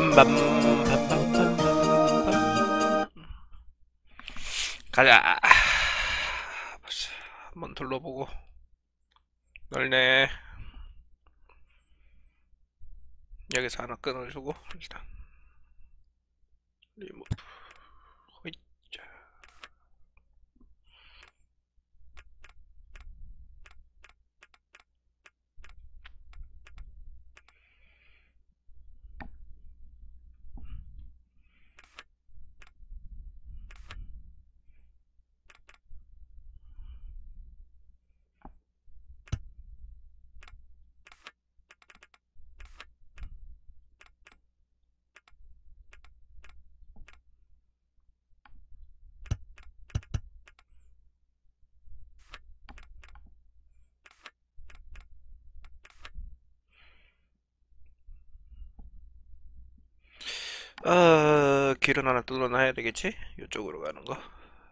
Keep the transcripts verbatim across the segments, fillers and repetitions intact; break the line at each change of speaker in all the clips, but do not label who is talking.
빰빰빰빰빰빰빰. 가자. 한번 둘러보고. 넓네. 여기서 하나 끊어주고 일단 리모트. 호잇. 어, 길은 하나 뚫어놔야 되겠지? 이쪽으로 가는 거.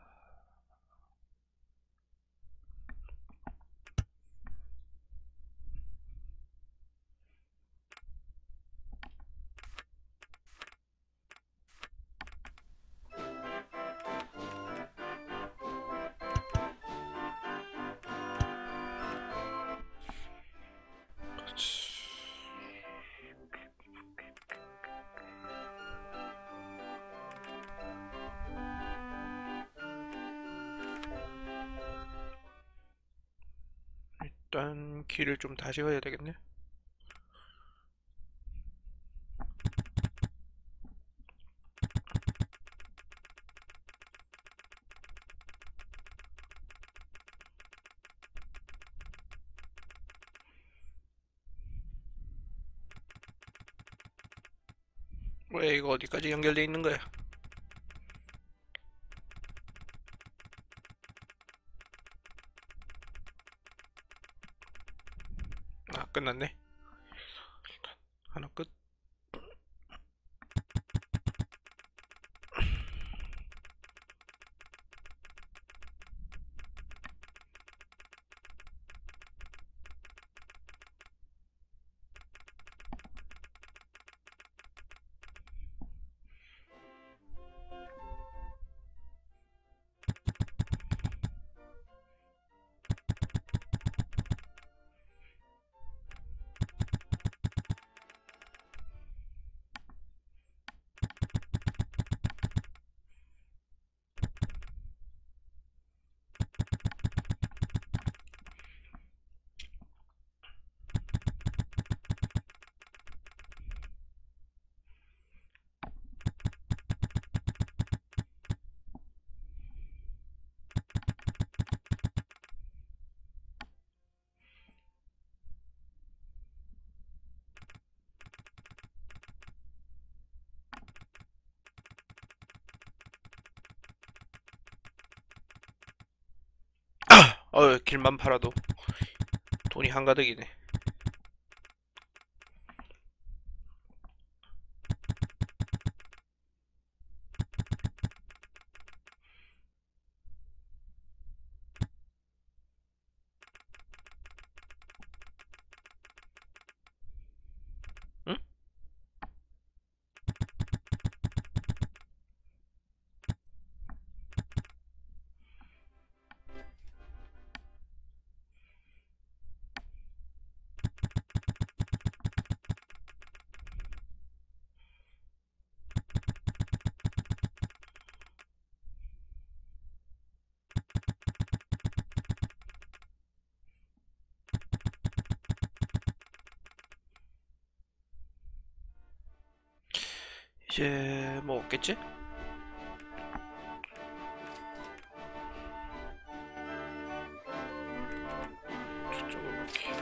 일단 길을 좀 다시 가야 되겠네. 왜 이거 어디까지 연결돼 있는 거야? 아, 끝났네. 하나 끝. 어, 길만 팔아도 돈이 한가득이네. 응? 이제 뭐 없겠지? 저쪽으로 이렇게.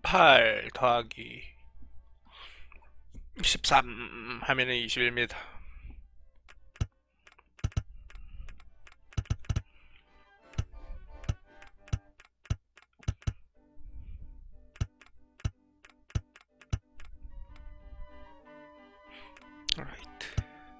팔 더하기 십삼 하면은 이십일입니다. Alright.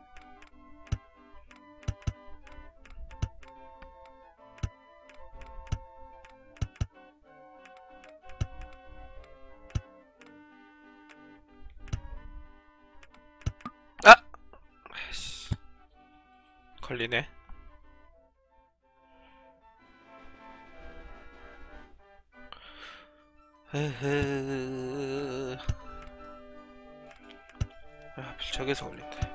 아! 아이씨. 걸리네. 흐흐. 아, 저기서 걸린다.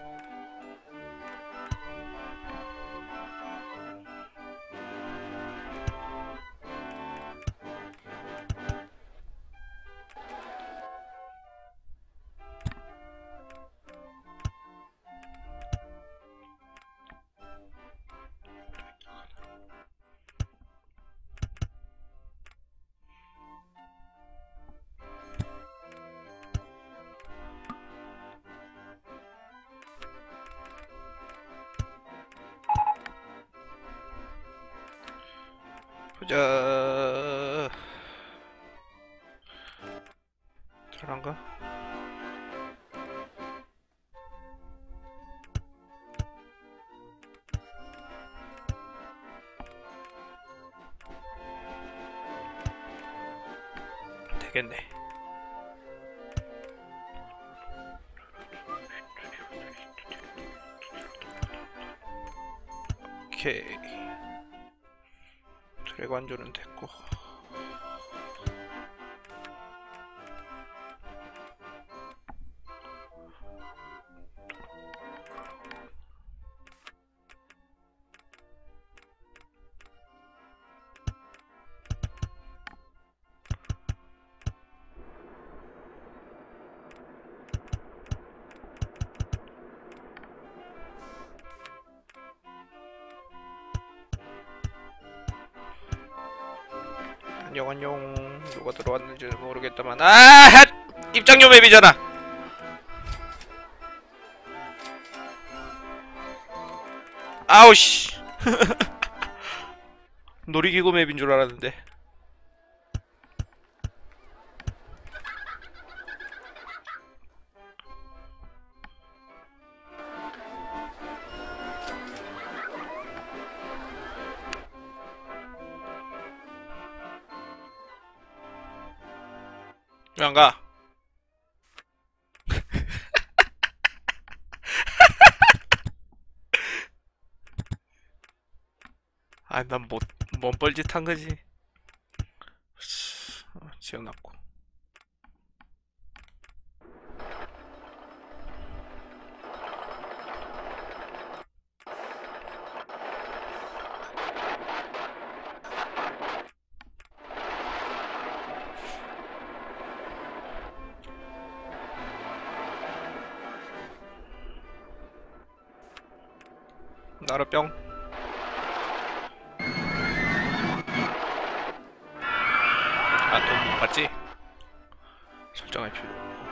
보자. 잘한가? 되겠네. 오케이. 드래그 완조는 됐고. 안녕 안녕. 누가 들어왔는지는 모르겠다만, 아! 핫! 입장료 맵이잖아. 아우씨. 놀이기구 맵인 줄 알았는데. 왜 안 가? 아, 난 못, 뭔 뻘짓 한 거지. 어, 지어놨고. 나라 뿅. 아, 돈 못 받지? 설정할 필요 없고.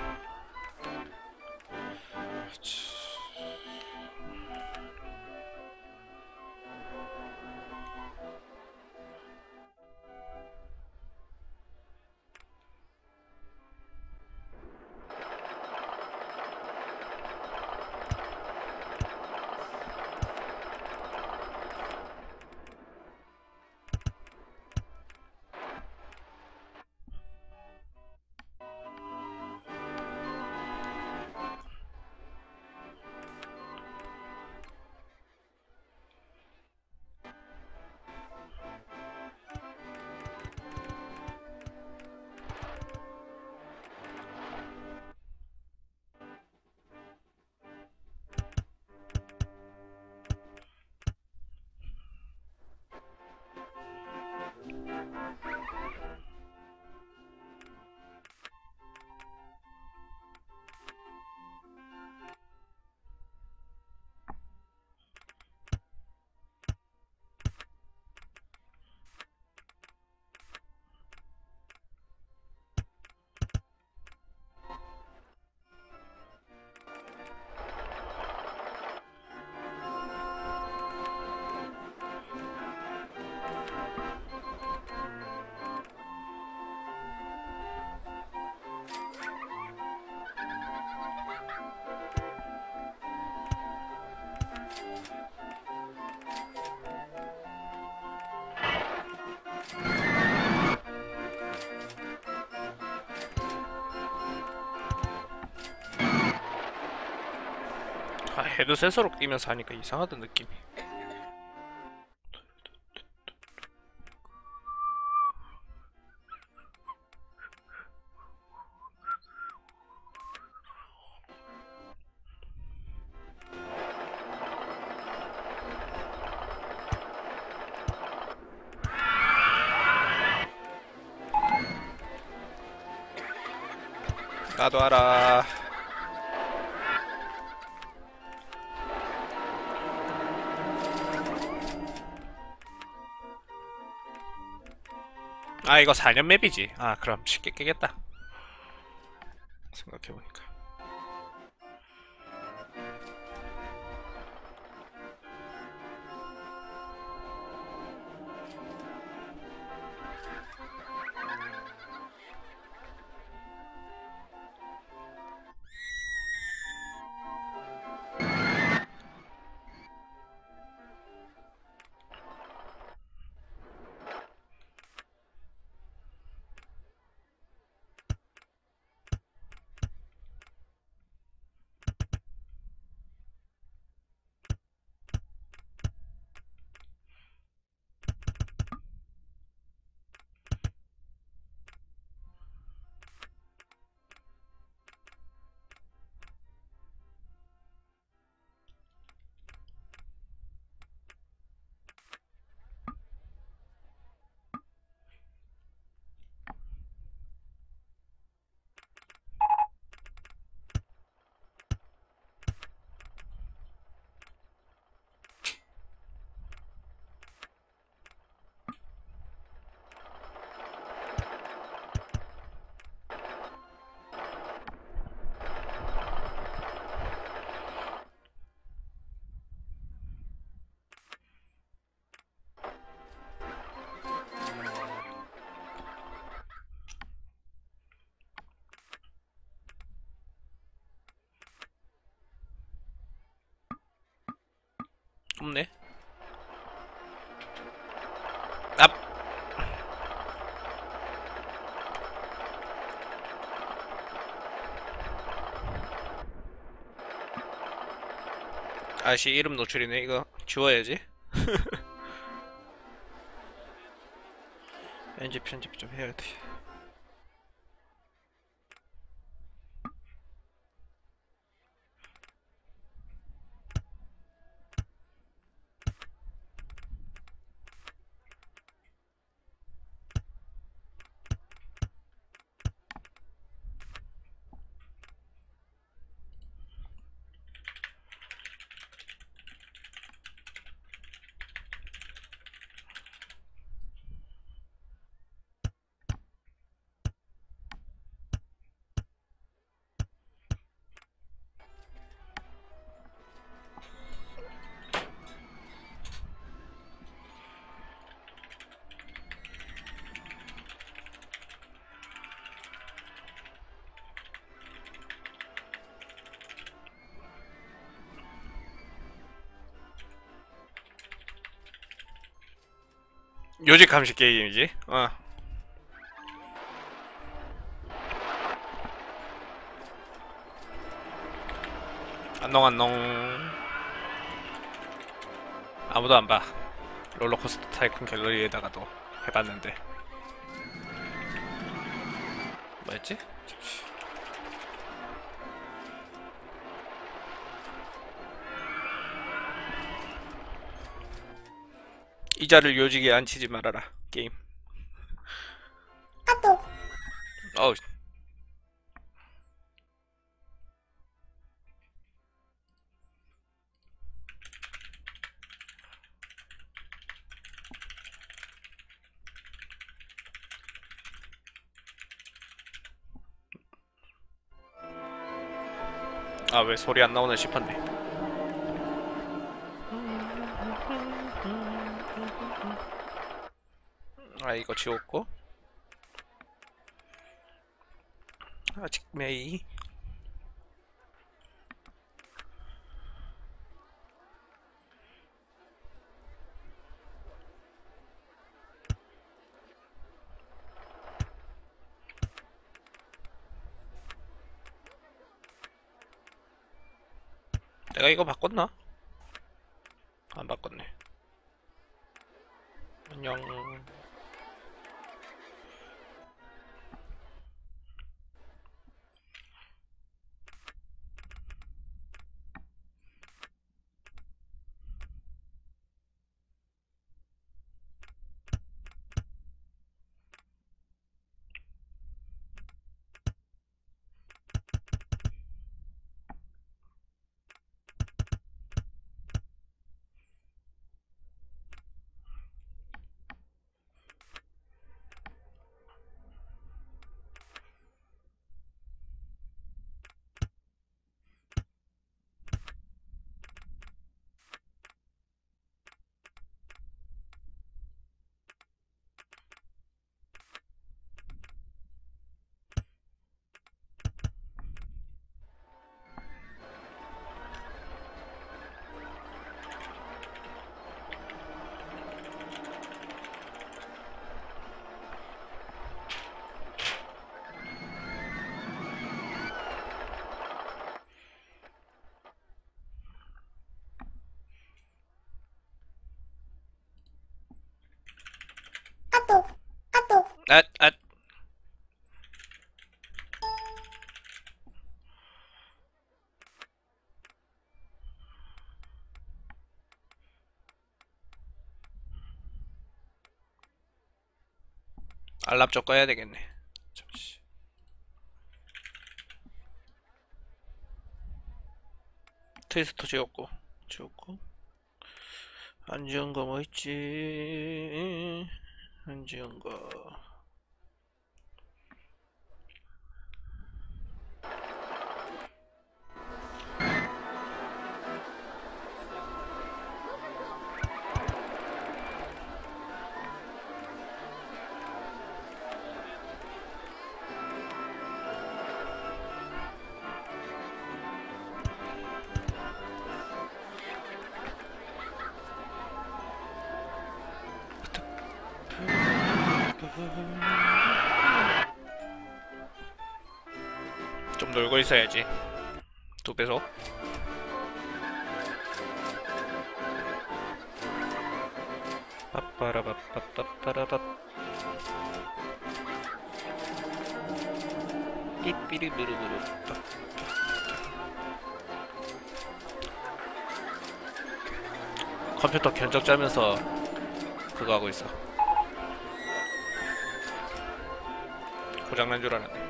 헤드셋으로 끼면서 하니까 이상하던 느낌이. 나도 알아. 아 이거 사 년 맵이지. 아 그럼 쉽게 깨겠다 생각해보니까. 없네. 앞. 아씨 이름 노출이네. 이거 지워야지. 왠지 편집 좀 해야 돼. 요직 감식 게임이지. 어. 안녕 안녕. 아무도 안 봐. 롤러코스터 타이쿤 갤러리에다가도 해봤는데 뭐였지? 이자를 요직에 앉히지 말아라 게임. 아또. 어우. 아 왜 소리 안 나오나 싶었네. 아 이거 지웠고 아직 메이. 내가 이거 바꿨나? 안 바꿨네. 안녕. 앗, 앗. 알람 좀 꺼야 되겠네. 잠시. 트위스터 지웠고, 지웠고. 안 지운 거 뭐 있지? 안 지운 거. 좀 놀고 있어야지. 두 배속. 빠빠라빠빠빠빠라빠. 삐삐리부르부르. 컴퓨터 견적 짜면서 그거 하고 있어. 고장난 줄 알았네.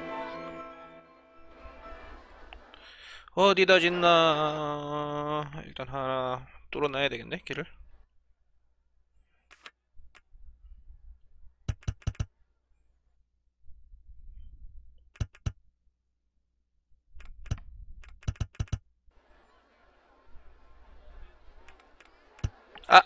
어디다 짓나. 일단 하나 뚫어놔야 되겠네, 길을. 아!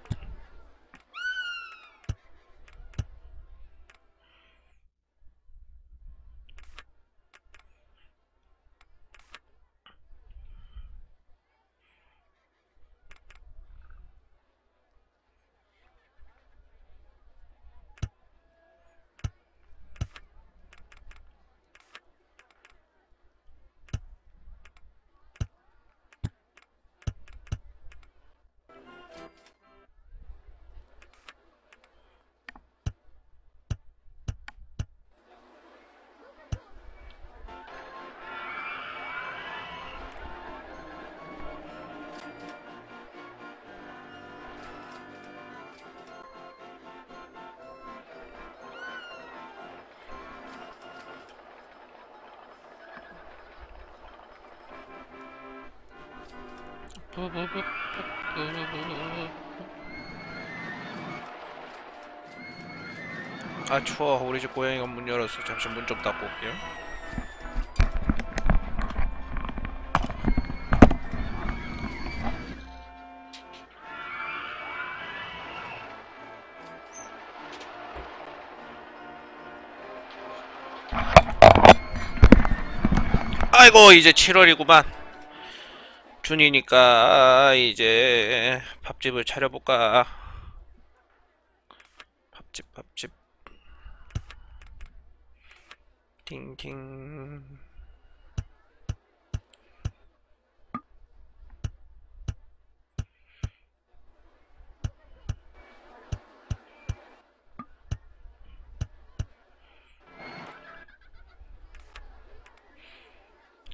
아 추워. 우리 집 고양이가 문 열었어. 잠시 문 좀 닫고 올게요. 아이고 이제 칠월이구만. 준이니까 이제 밥집을 차려볼까. 밥집 밥집 팅팅.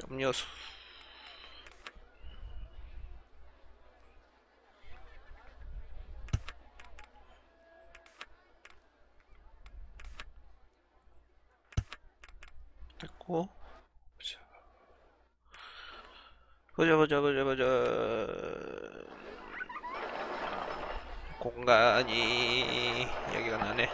음료수. 됐고. 보자 보자 보자 보자. 공간이 여기가 나네.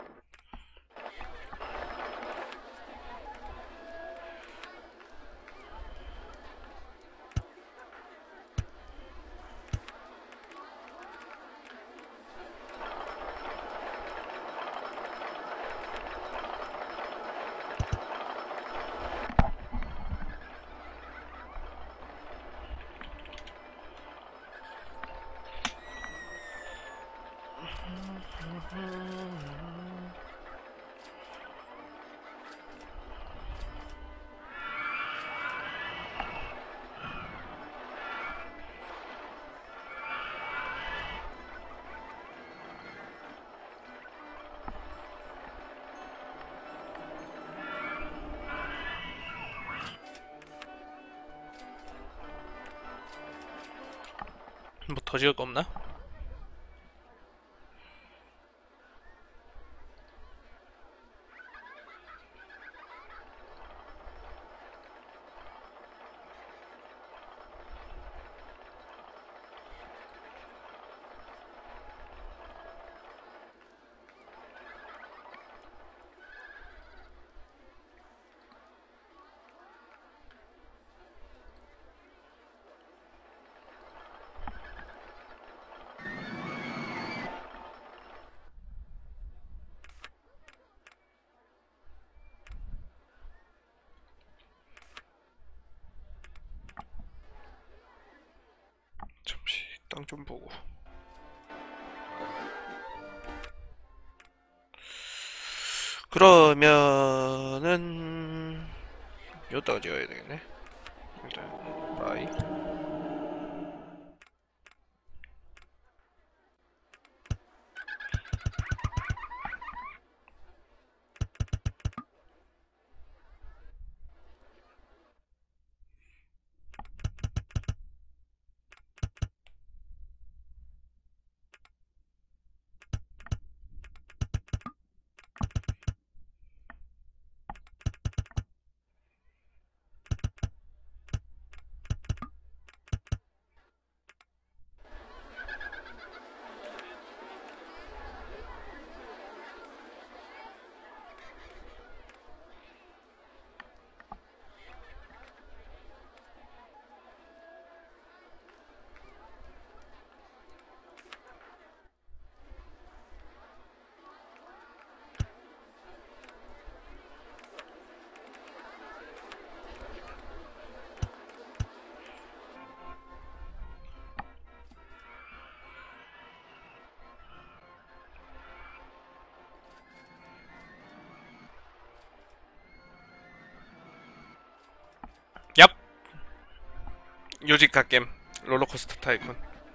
뭐 더 지을 거 없나? 잠시 땅 좀 보고. 그러면은 여기다가 지어야 되겠네. 일단 바이. 얍! 요직 갓겜 롤러코스터 타이쿤.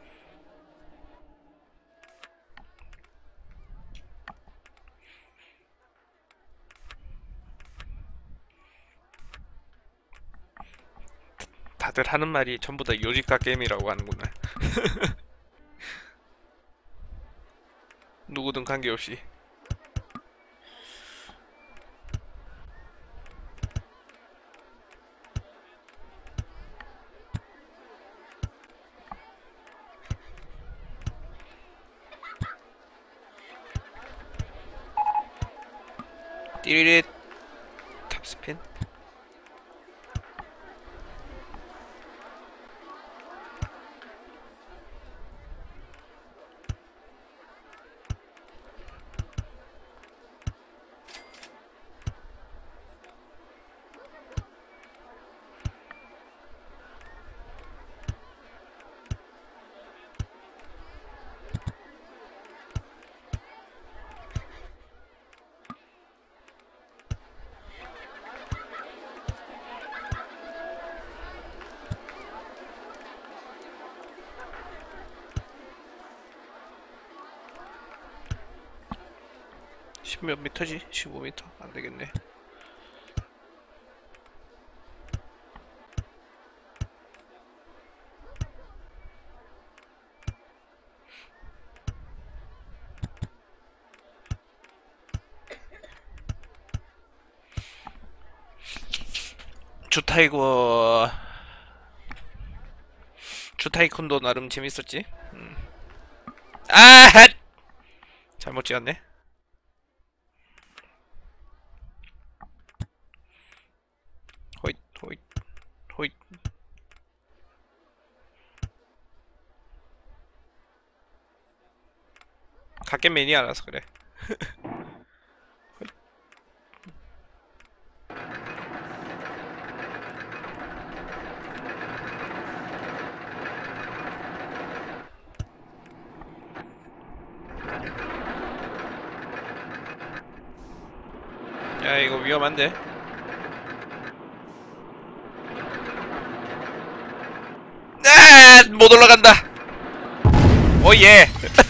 다들 하는 말이 전부 다 요직 갓겜이라고 하는구나. 누구든 관계없이. 띠리릿. 탑스핀. 십 몇 미터지? 십오 미터? 안되겠네. 주타이거 주타이콘도 나름 재밌었지. 음. 아 핫! 잘못 찍었네. 호잇 호잇 호잇. 갓겜 매니아라서 그래. 야 이거 위험한데. 아! 못 올라간다. 오예.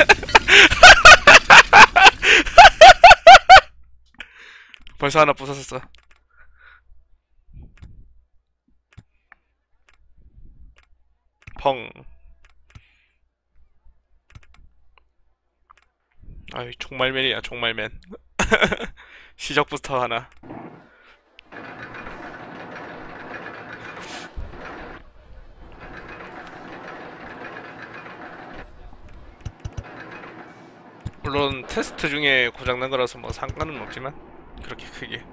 벌써 하나 부쉈어. 펑. 아이 종말맨이야 종말맨. 시적 부스터 하나. 물론 테스트 중에 고장난 거라서 뭐 상관은 없지만 그렇게 크게.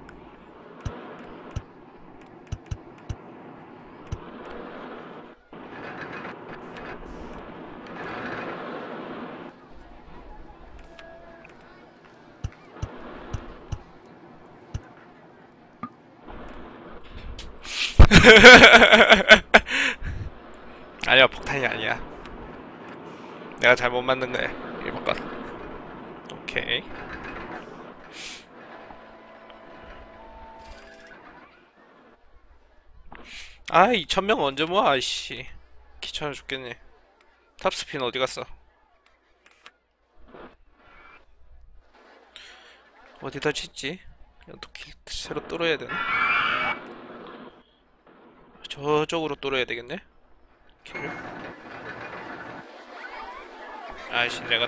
아니야 폭탄이 아니야. 내가 잘못 만든 거야. 일 번 건. 오케이. 아 이천 명 언제 모아 아이씨. 귀찮아 죽겠네. 탑스핀 어디 갔어? 어디다 짓지? 또 길 새로 뚫어야 되나? 저쪽으로 뚫어야 되겠네? 길을? 아이씨 내가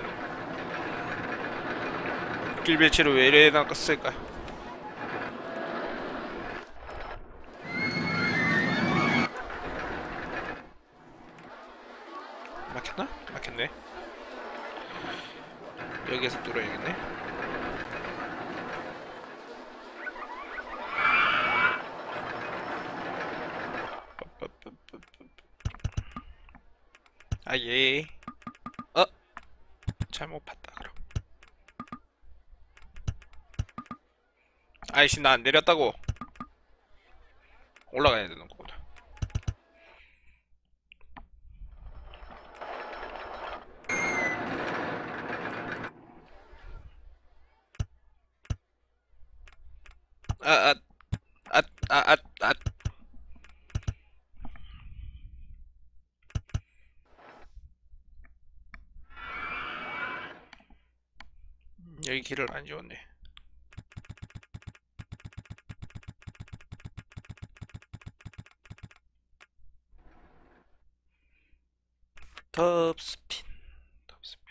길 배치를 왜 이래 놨을까? 막혔나? 막혔네. 여기에서 뚫어야겠네. 아예. 어? 잘못 봤다 그럼. 아이씨 나 안 내렸다고. 올라가야 되는 거구나. 아아 아 아 아 아 여기 길을 안 지웠네. 톱스핀 톱스핀.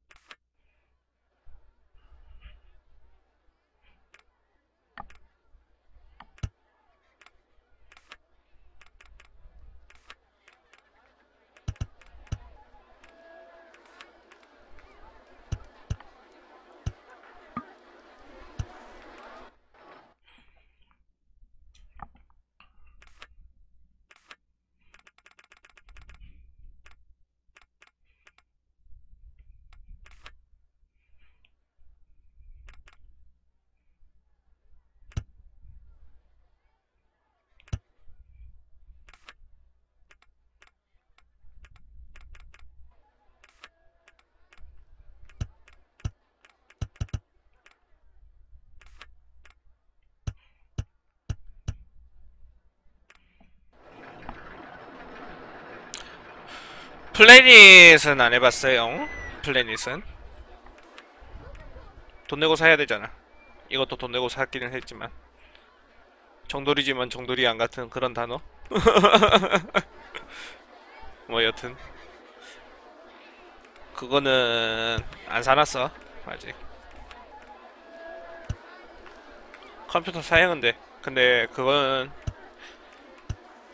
플래닛은 안 해봤어요. 플래닛은 돈 내고 사야 되잖아. 이것도 돈 내고 샀기는 했지만 정돌이지만 정돌이 안 같은 그런 단어. 뭐 여튼 그거는 안 사놨어 아직. 컴퓨터 사양은 돼. 근데 그건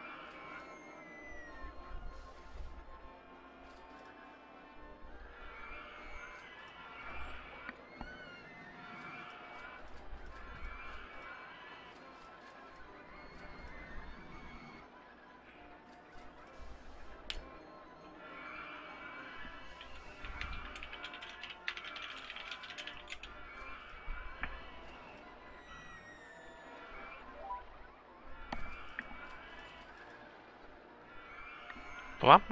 도함?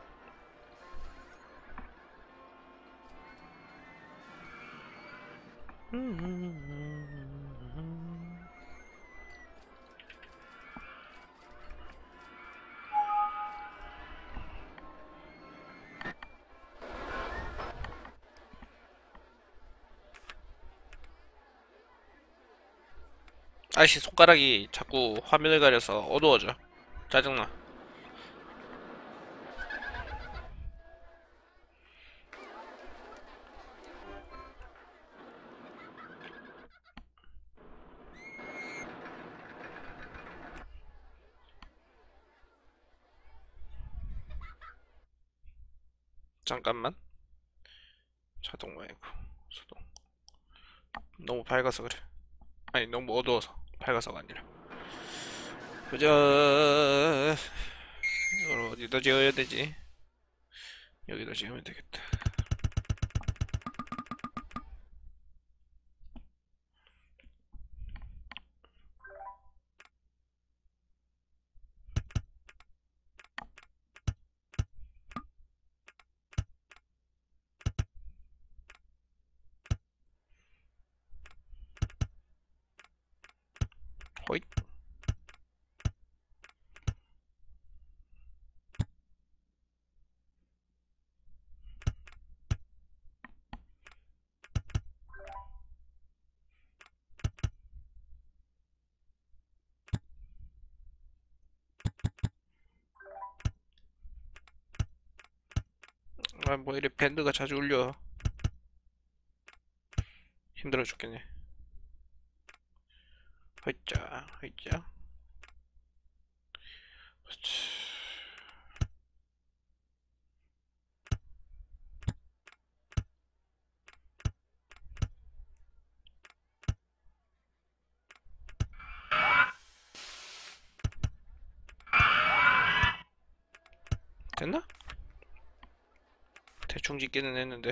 아이씨, 손가락이 자꾸 화면을 가려서 어두워져. 짜증나. 잠깐만. 자동 말고 수동. 너무 밝아서 그래. 아니 너무 어두워서. 밝아서가 아니라. 보자. 이걸 어디다 지어야 되지? 여기다 지으면 되겠다. 호잇. 아, 뭐 이래 밴드가 자주 울려. 힘들어 죽겠네. 허이짜, 허이짜. 됐나? 대충 짓기는 했는데.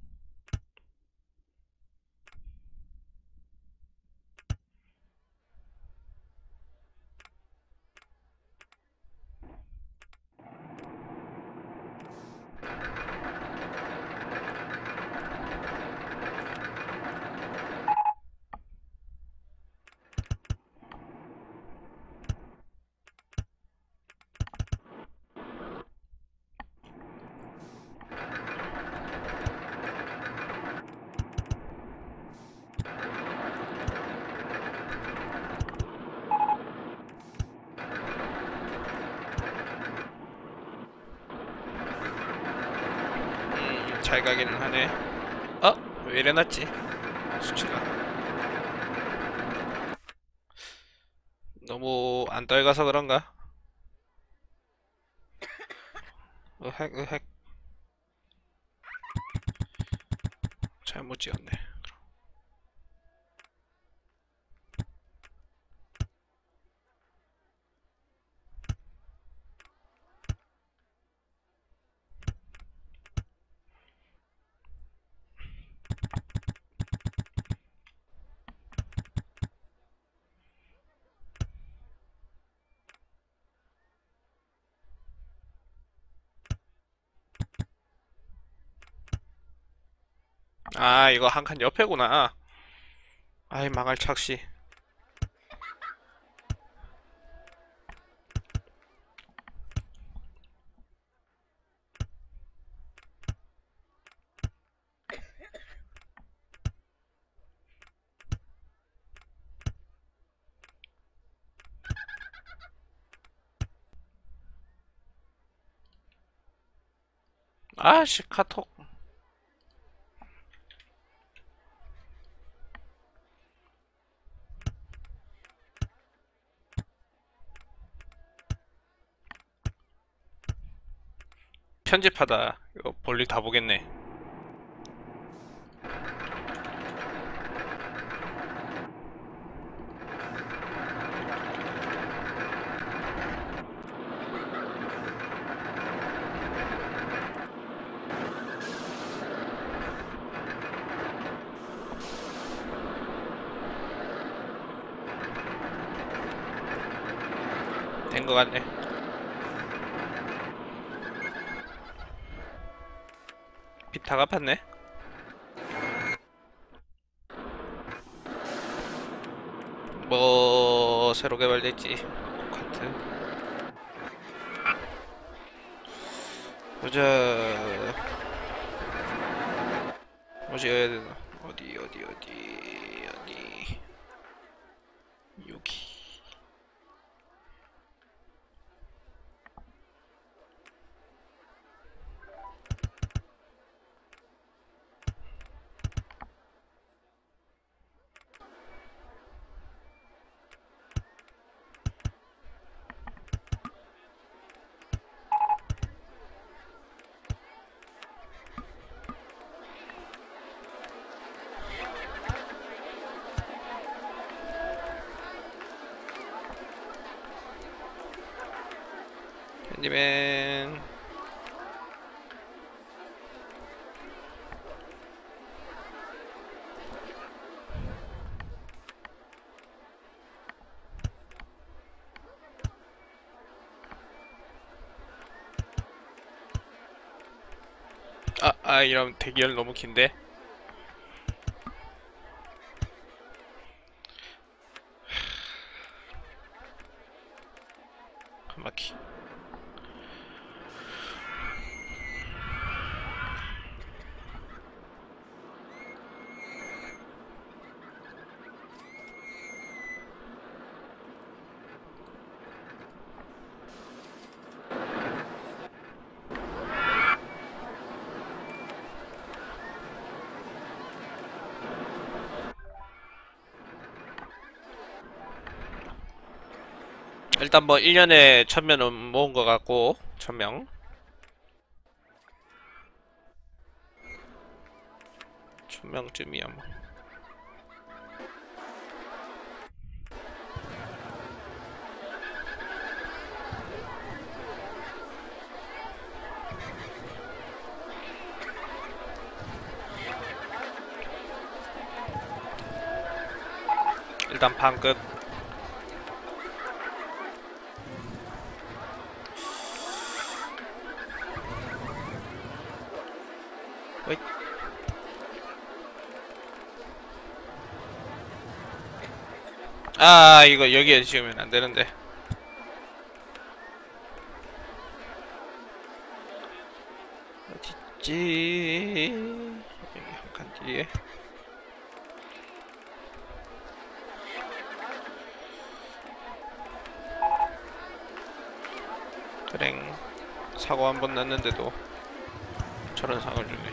음, 잘 가기는 하네. 어? 왜 이래 놨지? 수치가. 너무 안 떨가서 그런가? 으헥, 으헥. 잘못 지었네. 아, 이거 한 칸 옆에구나. 아이, 망할 착시. 아씨, 카톡. 편집하다. 이거 볼일 다 보겠네. 된 거 같네. 빚 다 갚았네. 뭐 새로 개발됐지. 카트. 보자. 어디 해야 되나? 어디 어디 어디 어디. 여기. 캔디맨. 아, 아, 이런 대기열 너무 긴데? 한 바퀴. 일단 뭐 일 년에 천 명은 모은 것 같고, 천 명. 천 명쯤이야 뭐. 일단 판 끝. 어이. 아, 이거 여기에 지으면 안 되는데. 어딨지? 여기 한 칸 뒤에. 그랭. 사고 한 번 났는데도 저런 상을 주네.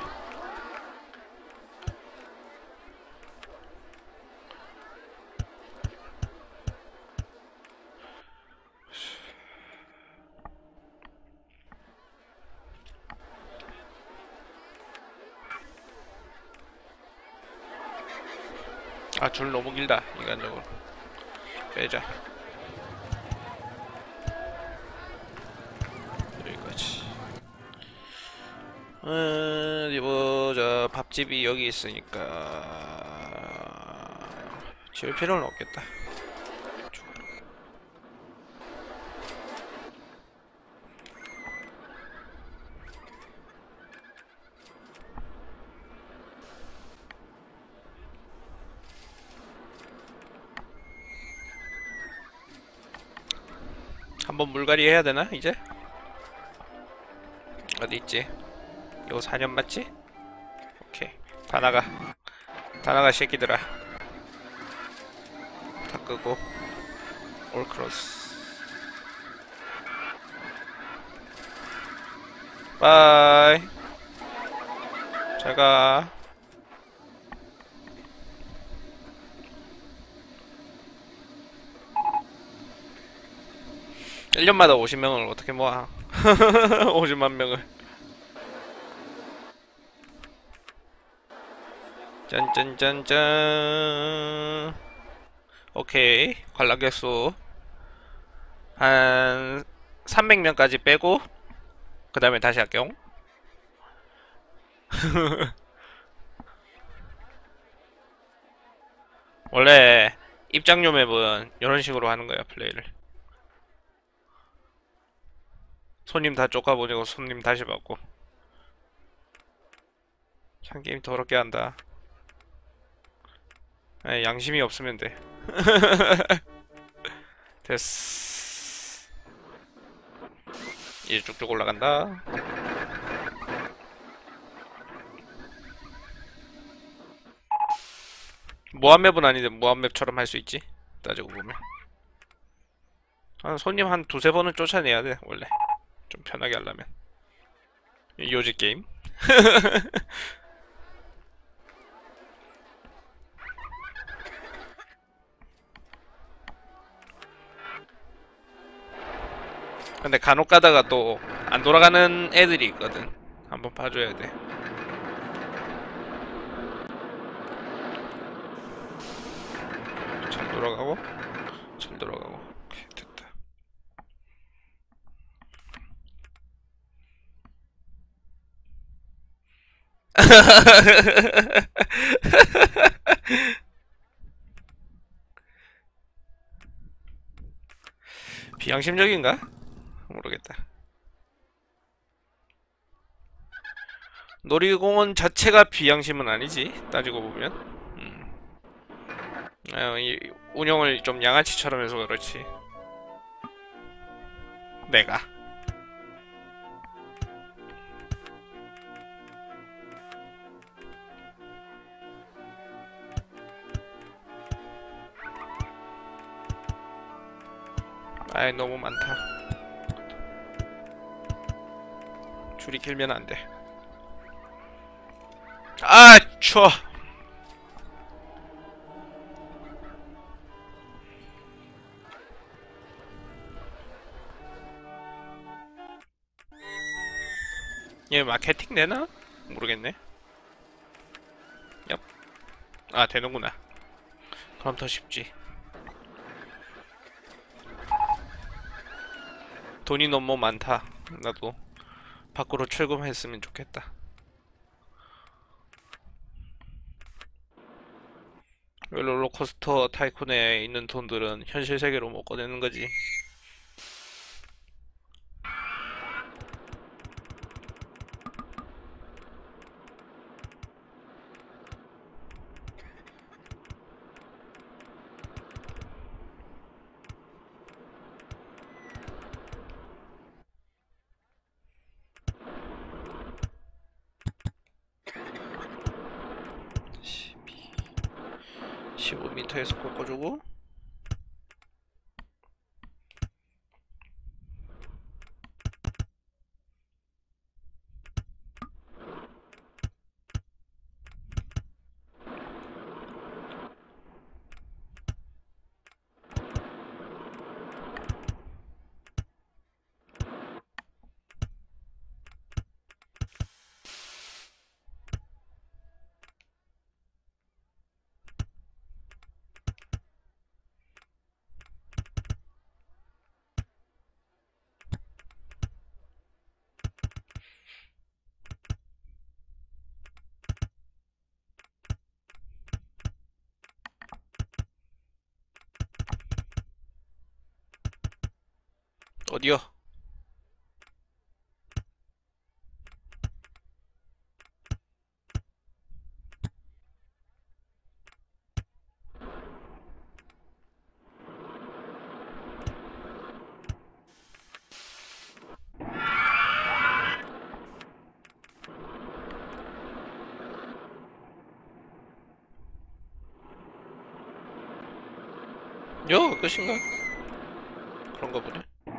아, 줄 너무 길다, 인간적으로. 빼자. 여기까지. 음, 어디 보자. 밥집이 여기 있으니까 지을 필요는 없겠다. 한번 물갈이 해야 되나 이제? 어디 있지? 요 사 년 맞지? 오케이. 다 나가. 다 나가, 새끼들아. 다 끄고. 올 크로스. 바이. 잘 가. 일 년마다 오십 명을 어떻게 모아? 오십만 명을. 짠짠짠짠. 오케이. 관람객 수 한 삼백 명까지 빼고 그 다음에 다시 할게요. 원래 입장료 맵은 이런 식으로 하는 거야, 플레이를. 손님 다 쫓아보내고 손님 다시 받고. 참 게임 더럽게 한다. 아니, 양심이 없으면 돼. 됐어. 이제 쭉쭉 올라간다. 모함맵은 아닌데 모함맵처럼 할 수 있지, 따지고 보면. 한 손님 한 두세 번은 쫓아내야 돼, 원래. 좀 편하게 하려면. 요지 게임. 근데 간혹 가다가 또 안 돌아가는 애들이 있거든. 한번 봐줘야 돼. 잘 돌아가고, 잘 돌아가고. 오케이, 됐다. 비양심적인가? 모르겠다. 놀이공원 자체가 비양심은 아니지, 따지고 보면. 음. 어, 이 운영을 좀 양아치처럼 해서 그렇지. 내가. 아이, 너무 많다. 줄이 길면 안 돼. 아, 추워. 얘 마케팅 되나? 모르겠네. 얍. 아, 되는구나. 그럼 더 쉽지. 돈이 너무 많다. 나도 밖으로 출금했으면 좋겠다. 롤러코스터 타이쿤에 있는 돈들은 현실 세계로 못 꺼내는 거지. 십오 미터에서 꺾어주고. 어디요? 요 끝인가? 그런가 보네.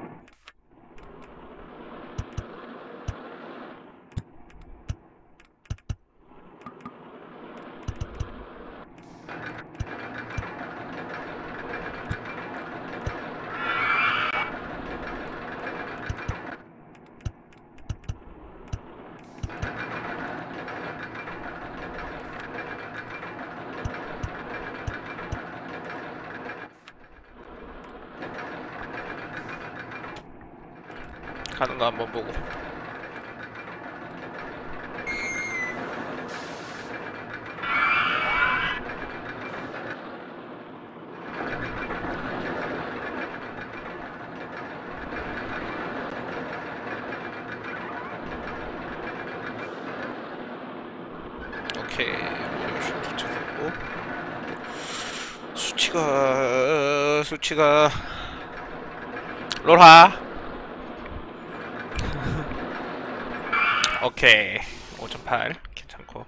가는 거 한번 보고. 오케이. 도착했고. 수치가 수치가 롤하. 오케이. 오 점 팔 괜찮고.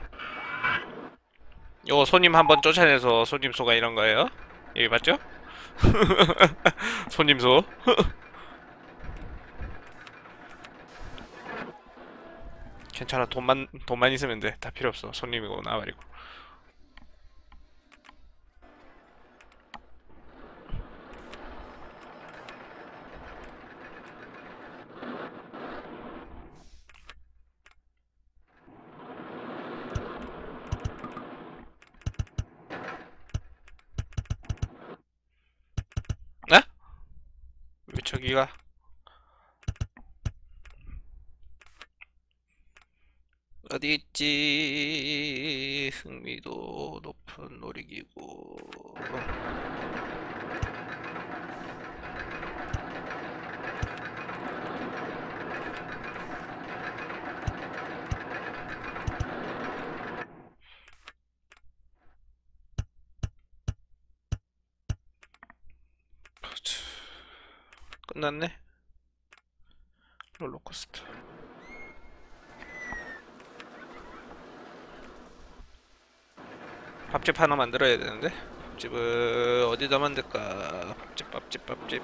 요거 손님 한번 쫓아내서 손님소가 이런 거예요. 여기 맞죠? 손님소. 괜찮아. 돈만 돈만 있으면 돼. 다 필요 없어. 손님이고 나발이고. 네? 왜 저기가 어디 있지? 흥미도 높은 놀이기구. 끝났네? 롤러코스터. 밥집 하나 만들어야 되는데? 밥집을 어디다 만들까? 밥집, 밥집, 밥집.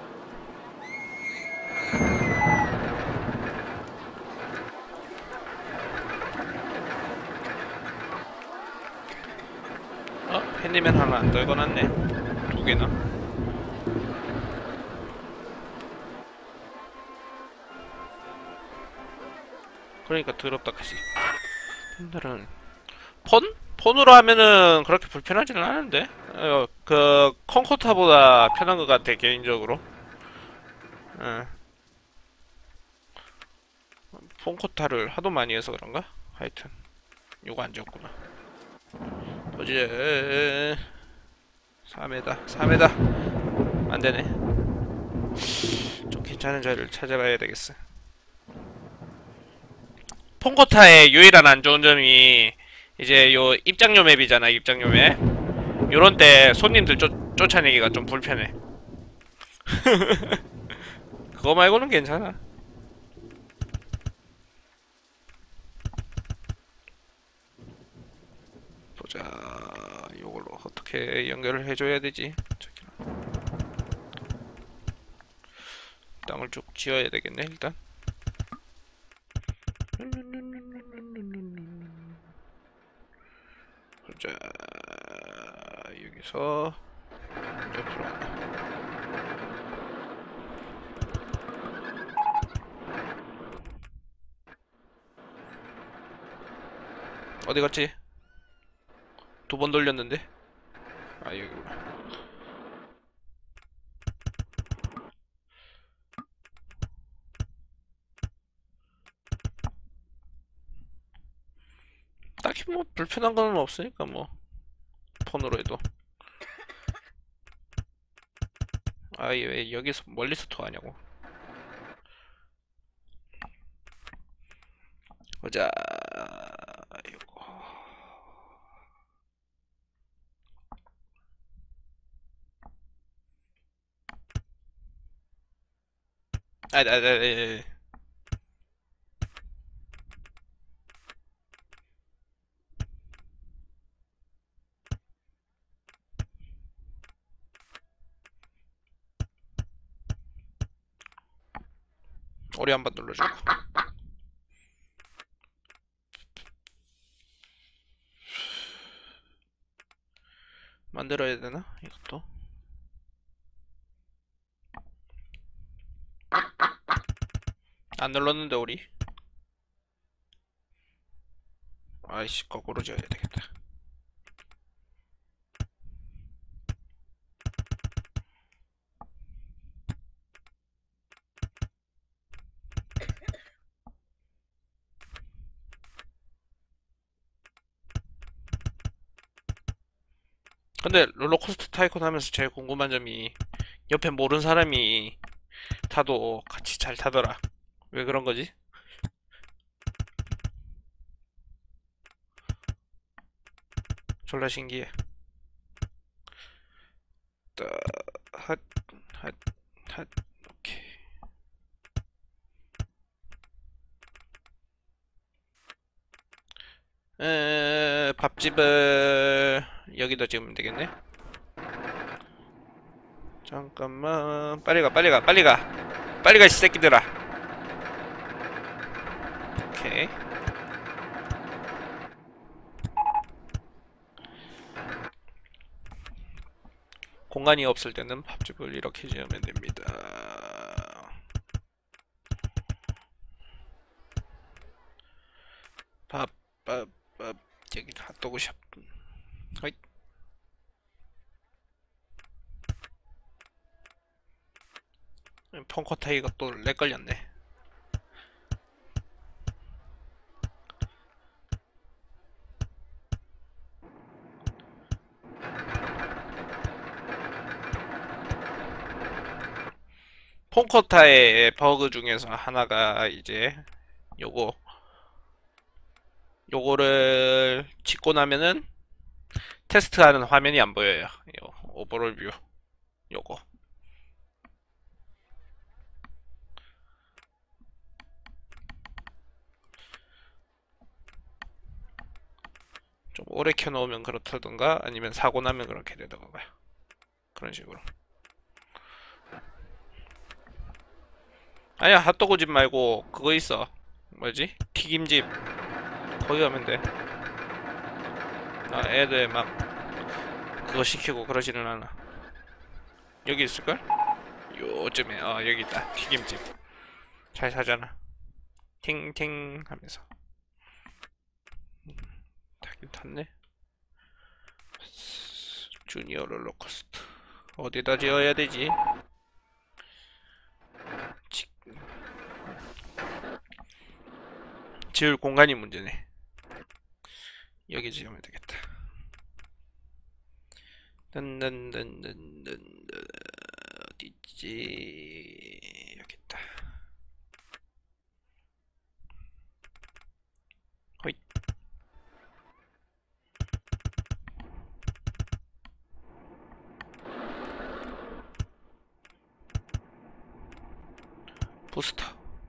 어? 핸디맨 하나 안 떨궈놨네? 두 개나? 그러니까 더럽다, 그지? 팬들은 폰? 폰으로 하면은 그렇게 불편하지는 않은데? 어, 그 컴코타보다 편한 것 같아 개인적으로. 어. 폰코타를 하도 많이 해서 그런가? 하여튼 이거 안 지웠구나. 어제 삼 회다 삼 회다 안되네. 좀 괜찮은 자리를 찾아봐야 되겠어. 폰코타의 유일한 안 좋은 점이 이제 요 입장료 맵이잖아. 입장료 맵 요런 때 손님들 쫓, 쫓아내기가 좀 불편해. 그거 말고는 괜찮아. 보자. 요걸로 어떻게 연결을 해줘야 되지? 저기랑. 땅을 쭉 지어야 되겠네 일단. 보자. 여기서 옆으로 어디 갔지? 두 번 돌렸는데? 아 여기구나. 딱히 뭐 불편한 건 없으니까 뭐 폰으로 해도. 아이 왜 여기서 멀리서 토하냐고. 보자. 이거 아니 아니 아니 오리 한번 눌러주고. 만들어야 되나? 이것도 안 눌렀는데 우리. 아이씨 거꾸로 지어야 되겠다. 근데 롤러코스터 타이쿤 하면서 제일 궁금한 점이 옆에 모르는 사람이 타도 같이 잘 타더라. 왜 그런 거지? 졸라 신기해. 따, 핫, 핫, 핫, 오케이. 에, 밥집을 여기다 지으면 되겠네. 잠깐만, 빨리 가, 빨리 가, 빨리 가, 빨리 가, 이 새끼들아. 오케이. 공간이 없을 때는 밥집을 이렇게 지으면 됩니다. 밥, 밥, 밥, 여기 핫도그샵. 어이. 펑커타이가 또 렉 걸렸네. 폰코타의 버그 중에서 하나가 이제 요거 요거를 짓고 나면은 테스트하는 화면이 안 보여요. 요 오버롤 뷰 요거 좀 오래 켜놓으면 그렇다던가 아니면 사고 나면 그렇게 되던가 그런 식으로. 아니야, 핫도그집 말고 그거 있어. 뭐지? 튀김집. 거기 가면 돼. 아, 애들 막 그거 시키고 그러지는 않아. 여기 있을걸? 요쯤에 어 여기 있다. 튀김집. 잘 사잖아. 팅팅 하면서. 타긴 탔네. 주니어 롤러코스터. 어디다 지어야 되지? 지, 지을 공간이 문제네. 여기 지으면 되겠다. 든든든든든 어디있지? 여기 있다. 호잇. 부스터.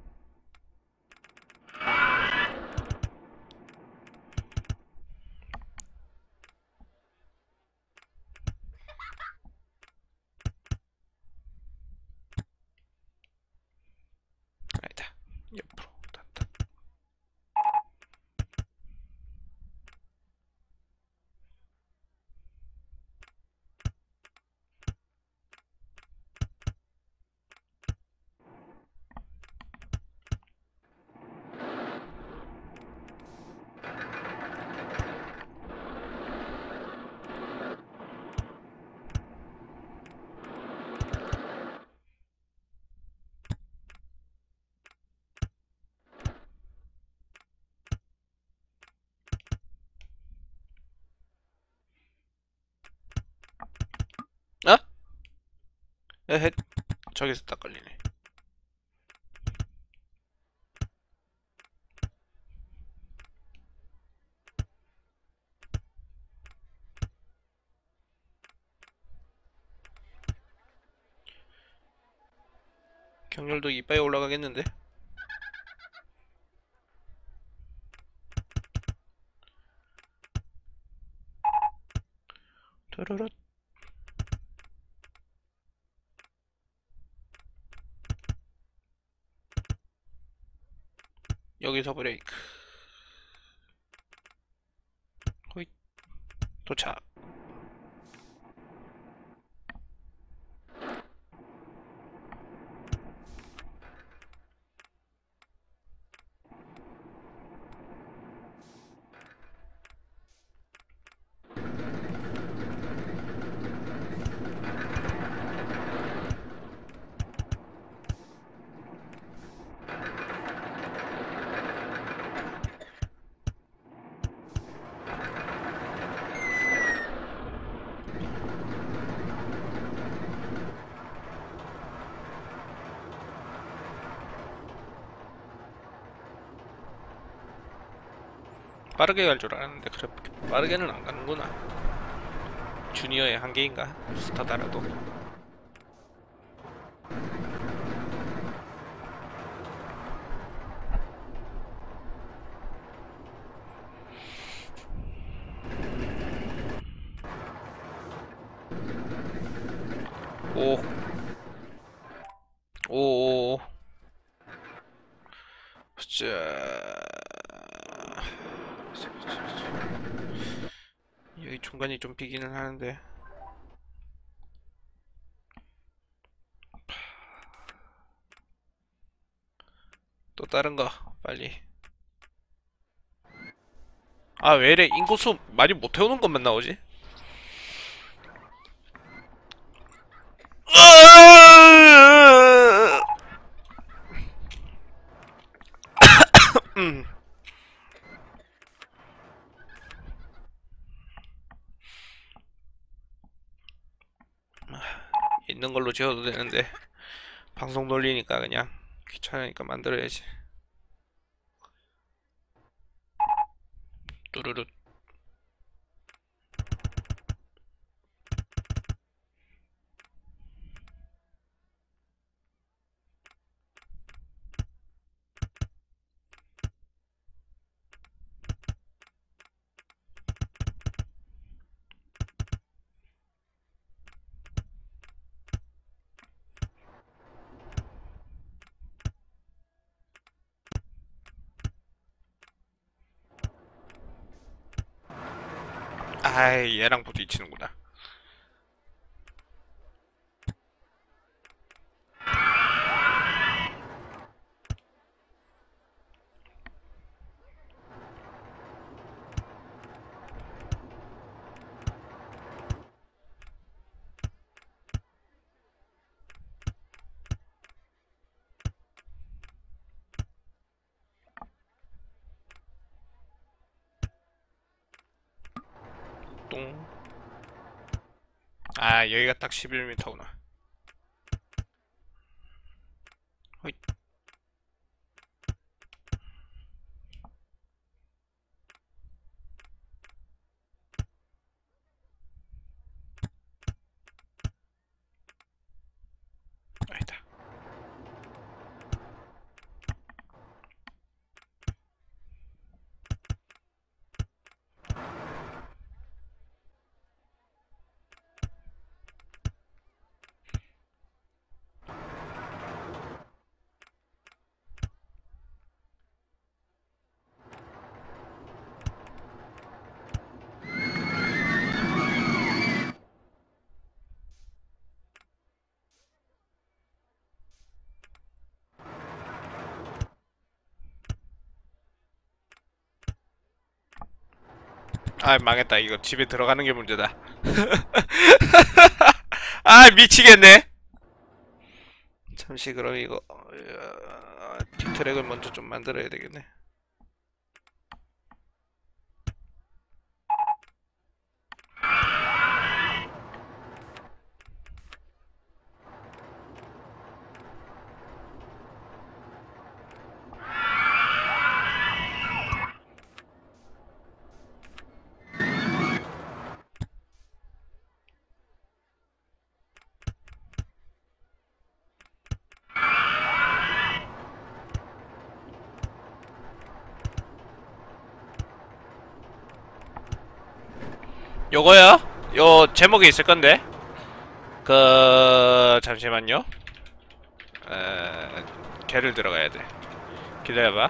아니다. 옆으로. 닫다. 어? 에헷. 저기서 딱 걸리네. 경률도 이빨에 올라가겠는데? 도로롯. 여기서 브레이크. 호잇. 도착. 빠르게 갈 줄 알았는데 그렇게 빠르게는 안 가는구나. 주니어의 한계인가? 스타다라도. 오. 오. 오. 자. 여기 중간이 좀 비기는 하는데. 또 다른 거 빨리. 아, 왜래? 인구수 많이 못 태우는 것만 나오지? 음. 있는 걸로 지어도 되는데 방송 돌리니까 그냥 귀찮으니까 만들어야지. 뚜루루. 아이, 얘랑 부딪히는구나. 똥. 아, 여기가 딱 십일 미터구나. 호잇. 아니다. 아, 망했다. 이거 집에 들어가는 게 문제다. 아, 미치겠네. 잠시 그럼 이거 어, 뒷트랙을 먼저 좀 만들어야 되겠네. 요거요? 요 제목이 있을 건데. 그 잠시만요. 에... 걔를 들어가야 돼. 기다려봐.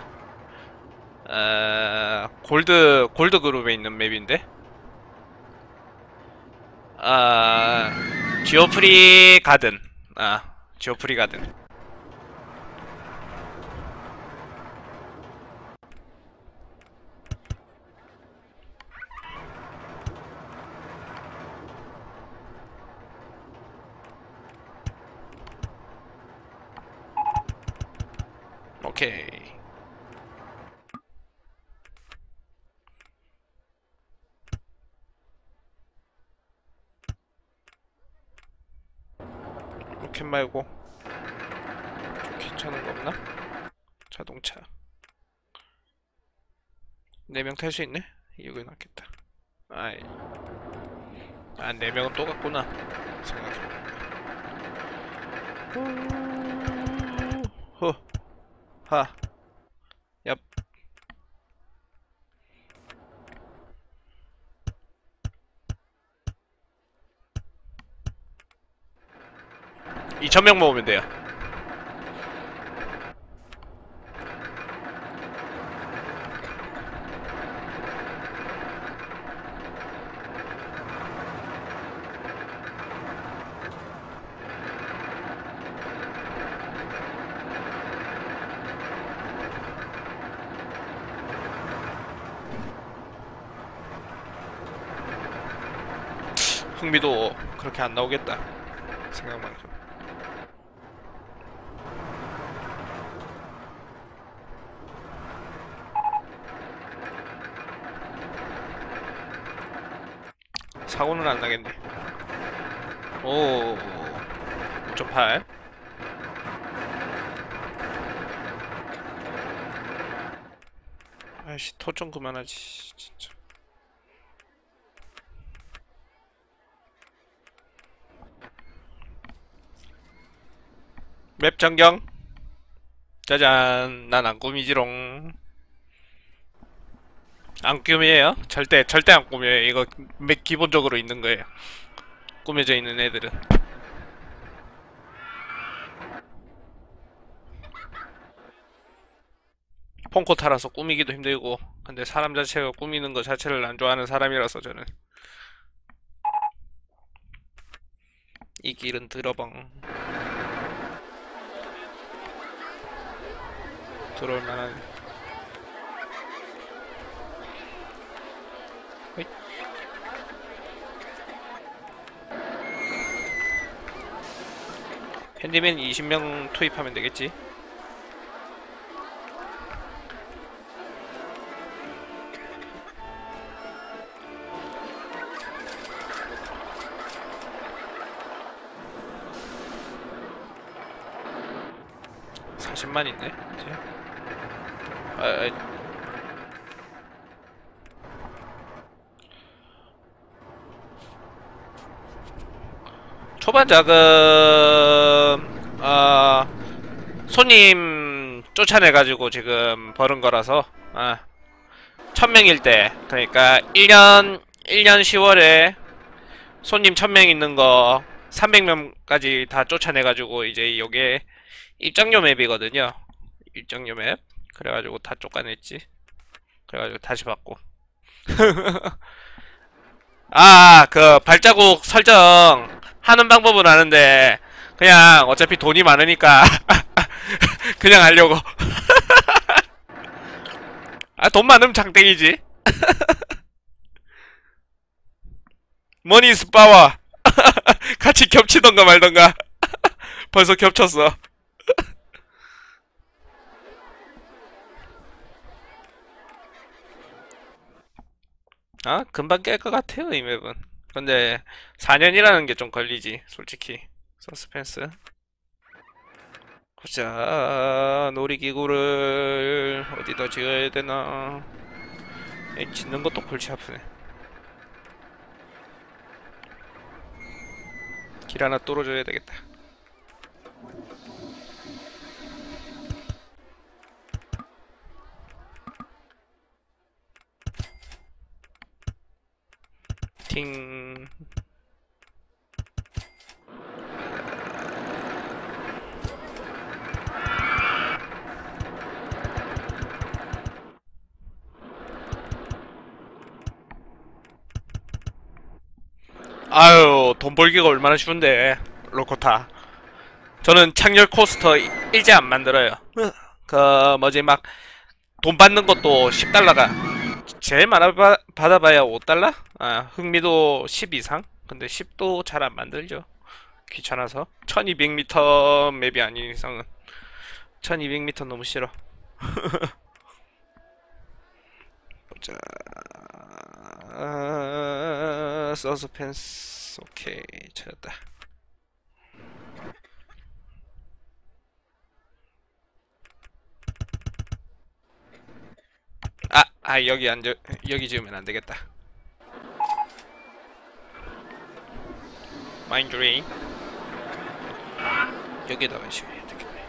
어... 골드 골드 그룹에 있는 맵인데. 아, 지오프리 가든. 아, 지오프리 가든. 오케이. 로켓 말고 좀 괜찮은 거 없나? 자동차. 네 명 탈 수 있네? 이거 낫겠다. 아이. 아, 네 명은 또 갔구나. 생각해보니까. 후, 하, 얍. 이천 명 모으면 돼요. 흥미도 그렇게 안 나오겠다. 생각만큼. 사고는 안 나겠네. 오, 오 점 팔. 아이씨, 토 좀 그만하지, 진짜. 맵 변경. 짜잔, 난 안 꾸미지롱. 안 꾸미에요? 절대, 절대 안 꾸며요. 이거 맵 기본적으로 있는 거예요. 꾸며져 있는 애들은. 폰코 타라서 꾸미기도 힘들고, 근데 사람 자체가 꾸미는 거 자체를 안 좋아하는 사람이라서 저는 이 길은 들어벙. 들어올 만한. 호잇. 핸디맨 이십 명 투입하면 되겠지? 사십만인데? 이제? 아, 아, 초반 자금, 아, 손님 쫓아내가지고 지금 버는 거라서, 아, 천 명일 때, 그러니까 일 년, 일 년 시월에 손님 천 명 있는 거 삼백 명까지 다 쫓아내가지고 이제 요게 입장료 맵이거든요. 입장료 맵. 그래가지고 다 쫓아냈지. 그래가지고 다시 받고. 아, 그 발자국 설정 하는 방법은 아는데 그냥 어차피 돈이 많으니까 그냥 하려고. 아, 돈 많으면 장땡이지. 머니 is power. 같이 겹치던가 말던가. 벌써 겹쳤어. 아, 금방 깰 것 같아요, 이 맵은. 근데 사 년이라는 게 좀 걸리지, 솔직히. 서스펜스. 보자, 놀이기구를 어디다 지어야 되나. 이 짓는 것도 골치 아프네. 길 하나 뚫어줘야 되겠다. 팅. 아유, 돈 벌기가 얼마나 쉬운데, 로코타. 저는 창렬 코스터 이- 일제 안 만들어요. 그, 뭐지, 막, 돈 받는 것도 십 달러가. 제일 많아 바- 받아봐야 오 달러? 아, 흥미도 십 이상? 근데 십도 잘 안 만들죠. 귀찮아서. 천이백 미터 맵이 아닌 이상은. 천이백 미터 너무 싫어. 보자. 아, 서스펜스. 오케이, 찾았다. 아, 아, 여기 앉아, 여기 지으면 안 되겠다. 마인드레인. 여기다가 지어야 되겠네.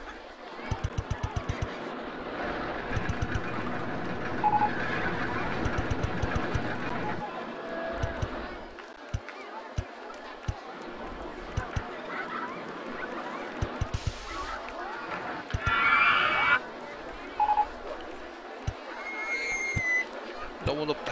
너무 높다.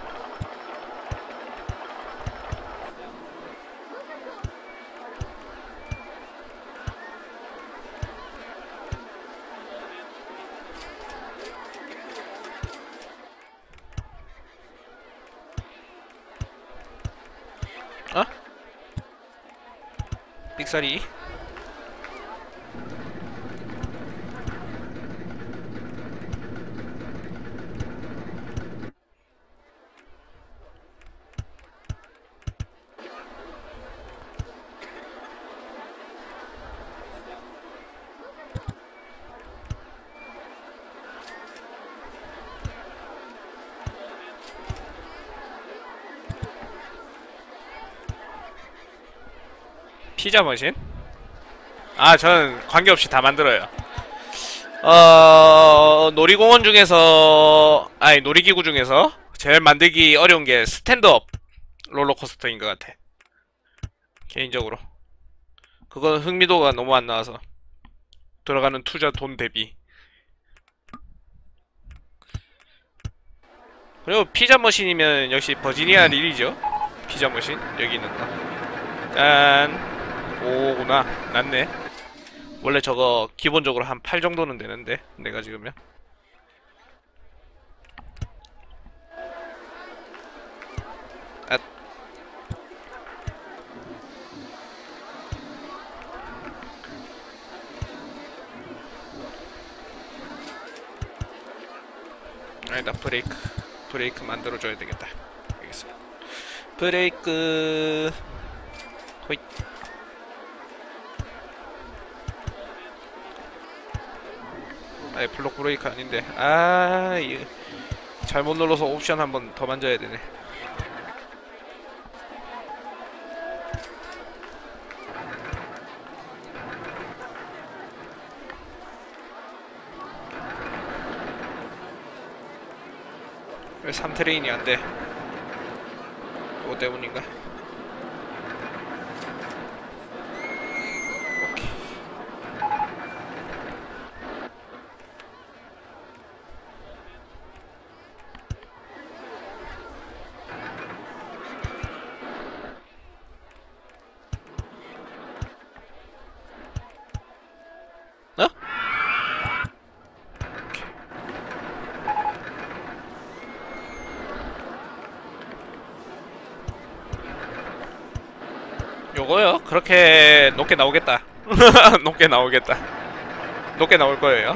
어? 빅사리. 피자 머신? 아, 저는 관계없이 다 만들어요. 어, 놀이공원 중에서, 아니, 놀이기구 중에서 제일 만들기 어려운 게 스탠드업 롤러코스터인 것 같아. 개인적으로. 그건 흥미도가 너무 안 나와서. 들어가는 투자 돈 대비. 그리고 피자 머신이면 역시 버지니아 릴이죠. 피자 머신. 여기 있는 거. 짠. 오구나. 낫네. 원래 저거 기본적으로 한 팔 정도는 되는데 내가 지금요. 아. 아니다. 브레이크 브레이크 만들어줘야 되겠다. 여기서 브레이크. 호잇. 아니, 블록 브레이크 아닌데. 아, 이 잘못 눌러서 옵션 한번 더 만져야 되네. 왜 삼 트레인이 안 돼? 그거 때문인가? 오케이. 어? 요거요? 그렇게 높게 나오겠다. 높게 나오겠다. 높게 나올 거예요.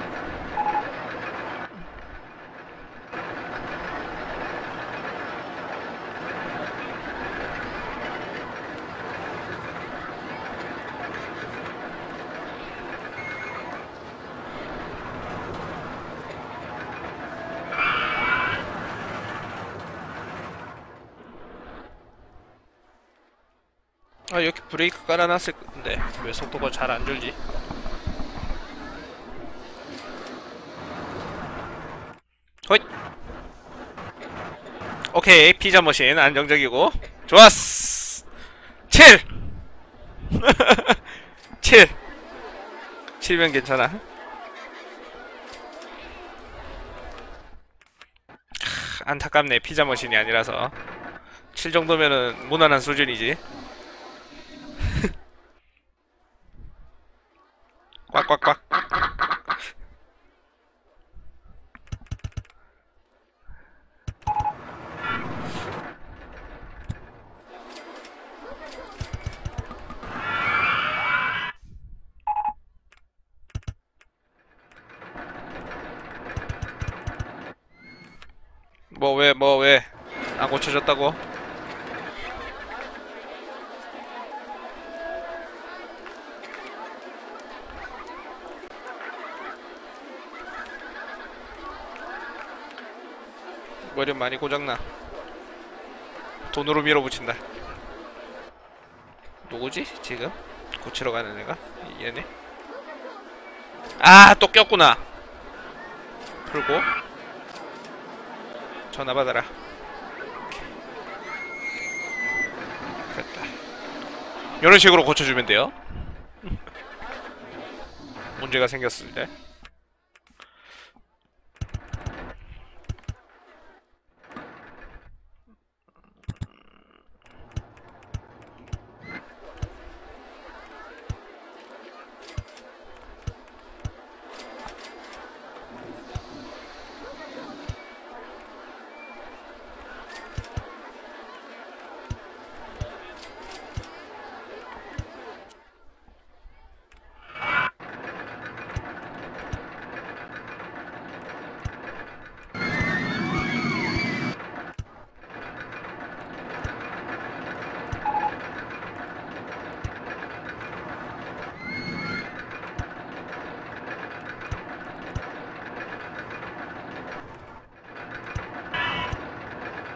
아, 여기 브레이크 깔아놨을 건데 왜 속도가 잘 안 줄지? 호잇! 오케이, 피자 머신 안정적이고 좋았어! 칠! 칠! 칠면 괜찮아. 크, 안타깝네. 피자 머신이 아니라서. 칠 정도면은 무난한 수준이지. 꽉꽉꽉. 뭐 왜 뭐 왜 안 고쳐졌다고? 머리 많이 고장나. 돈으로 밀어붙인다. 누구지 지금? 고치러 가는 애가? 얘네? 아, 또 꼈구나. 풀고 전화 받아라. 됐다. 이런 식으로 고쳐주면 돼요. 문제가 생겼을 때.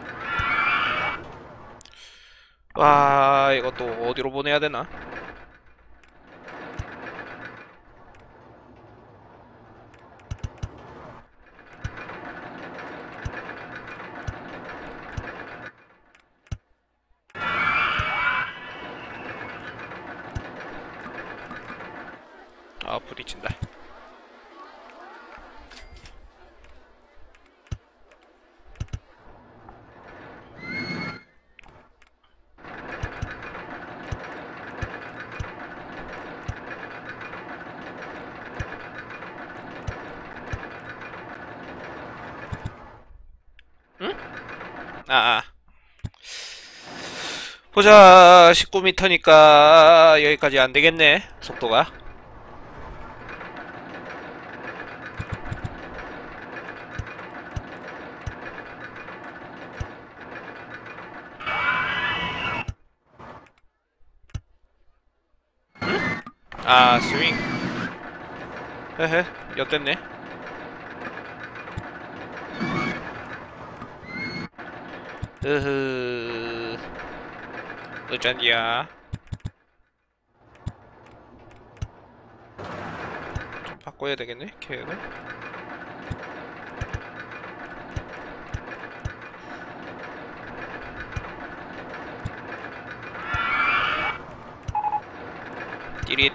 와, 이것도 어디로 보내야 되나? 미친다. 응? 아, 아. 보자. 십구 미터니까 여기까지 안 되겠네. 속도가. 아, 스윙. 헤헤, 엿됐네. 으흐. 어쩐디야. 좀 바꿔야 되겠네, 계획을. 띠릿.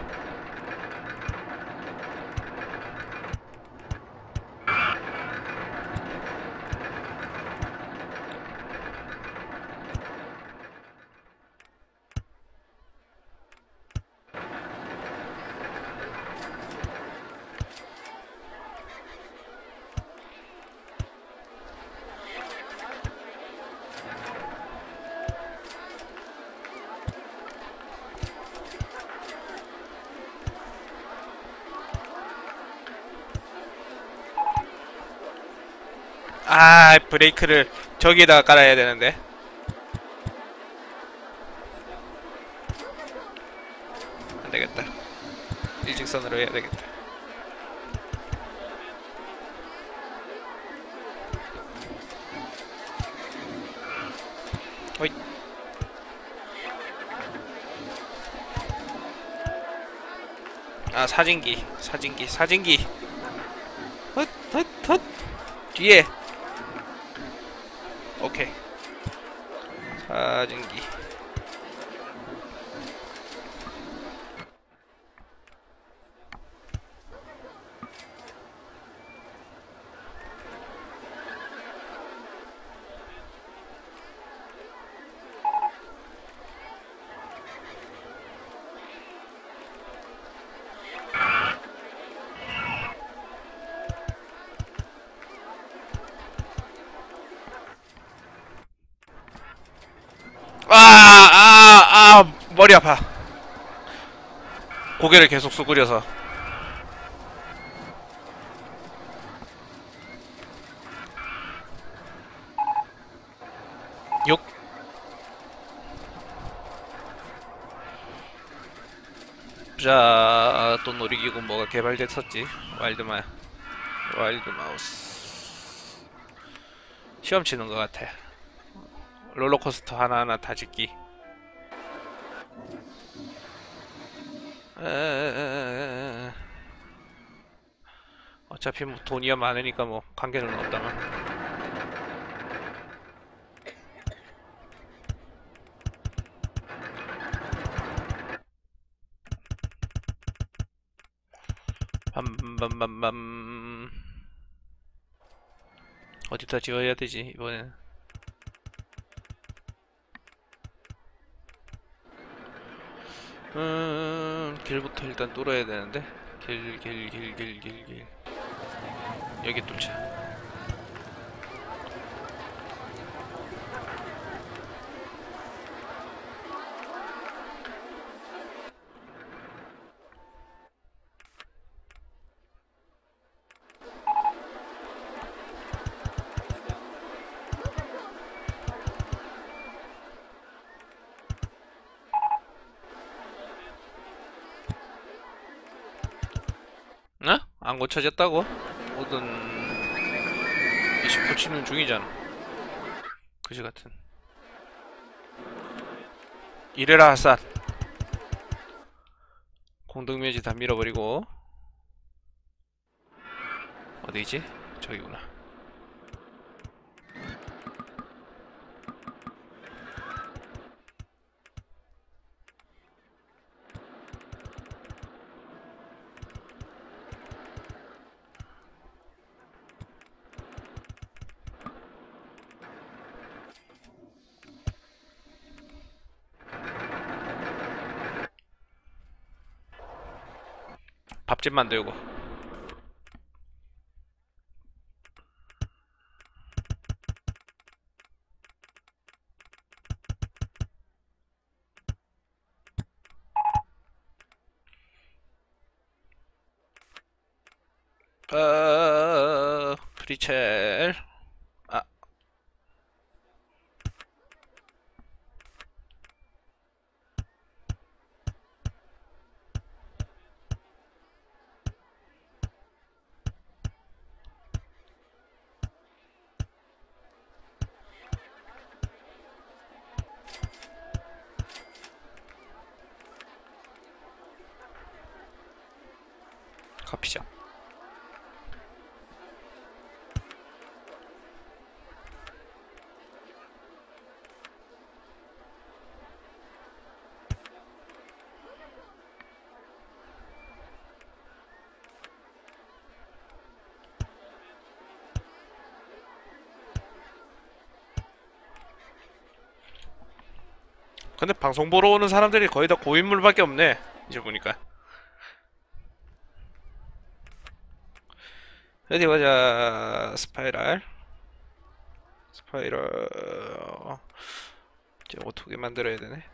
아, 브레이크를 저기에다가 깔아야 되는데. 안 되겠다. 일직선으로 해야 되겠다. 어이. 아, 사진기, 사진기, 사진기. 헛, 헛, 헛. 뒤에. 오케이. 사진기. 아, 아, 아, 머리 아파. 고개를 계속 쑥그려서. 욕. 자, 또 놀이기구 뭐가 개발됐었지? 와일드마, 와일드 마우스. 시험 치는 것 같아. 롤러코스터 하나하나 다 짓기. 에에에에에. 어차피 뭐 돈이야 많으니까 뭐 관계는 없다만. 밤밤밤밤. 어디다 지어야 되지 이번엔. 음, 길부터 일단 뚫어야 되는데. 길, 길, 길, 길, 길, 길. 여기 뚫자. 어? 안 고쳐졌다고? 모든 이십 고치는 중이잖아. 그지 같은. 이래라 핫산. 공동묘지 다 밀어버리고. 어디지? 저기구나. 밥집 만들고. 어, 프리첼. 아, 커피숍. 근데 방송 보러 오는 사람들이 거의 다 고인물밖에 없네. 이제 보니까. 어디 보자. 스파이럴. 스파이럴. 이제 어떻게 만들어야 되네.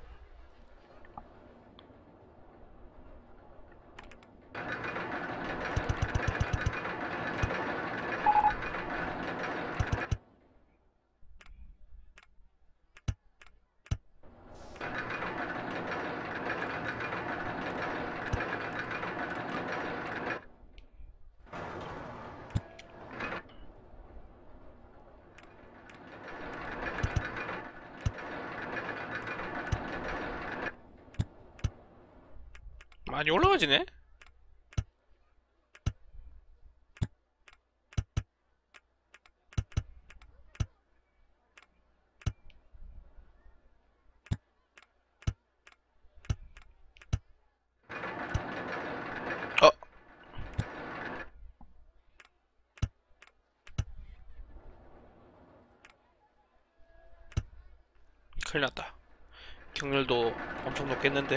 많이 올라가지네? 어, 큰일 났다. 경률도 엄청 높겠는데?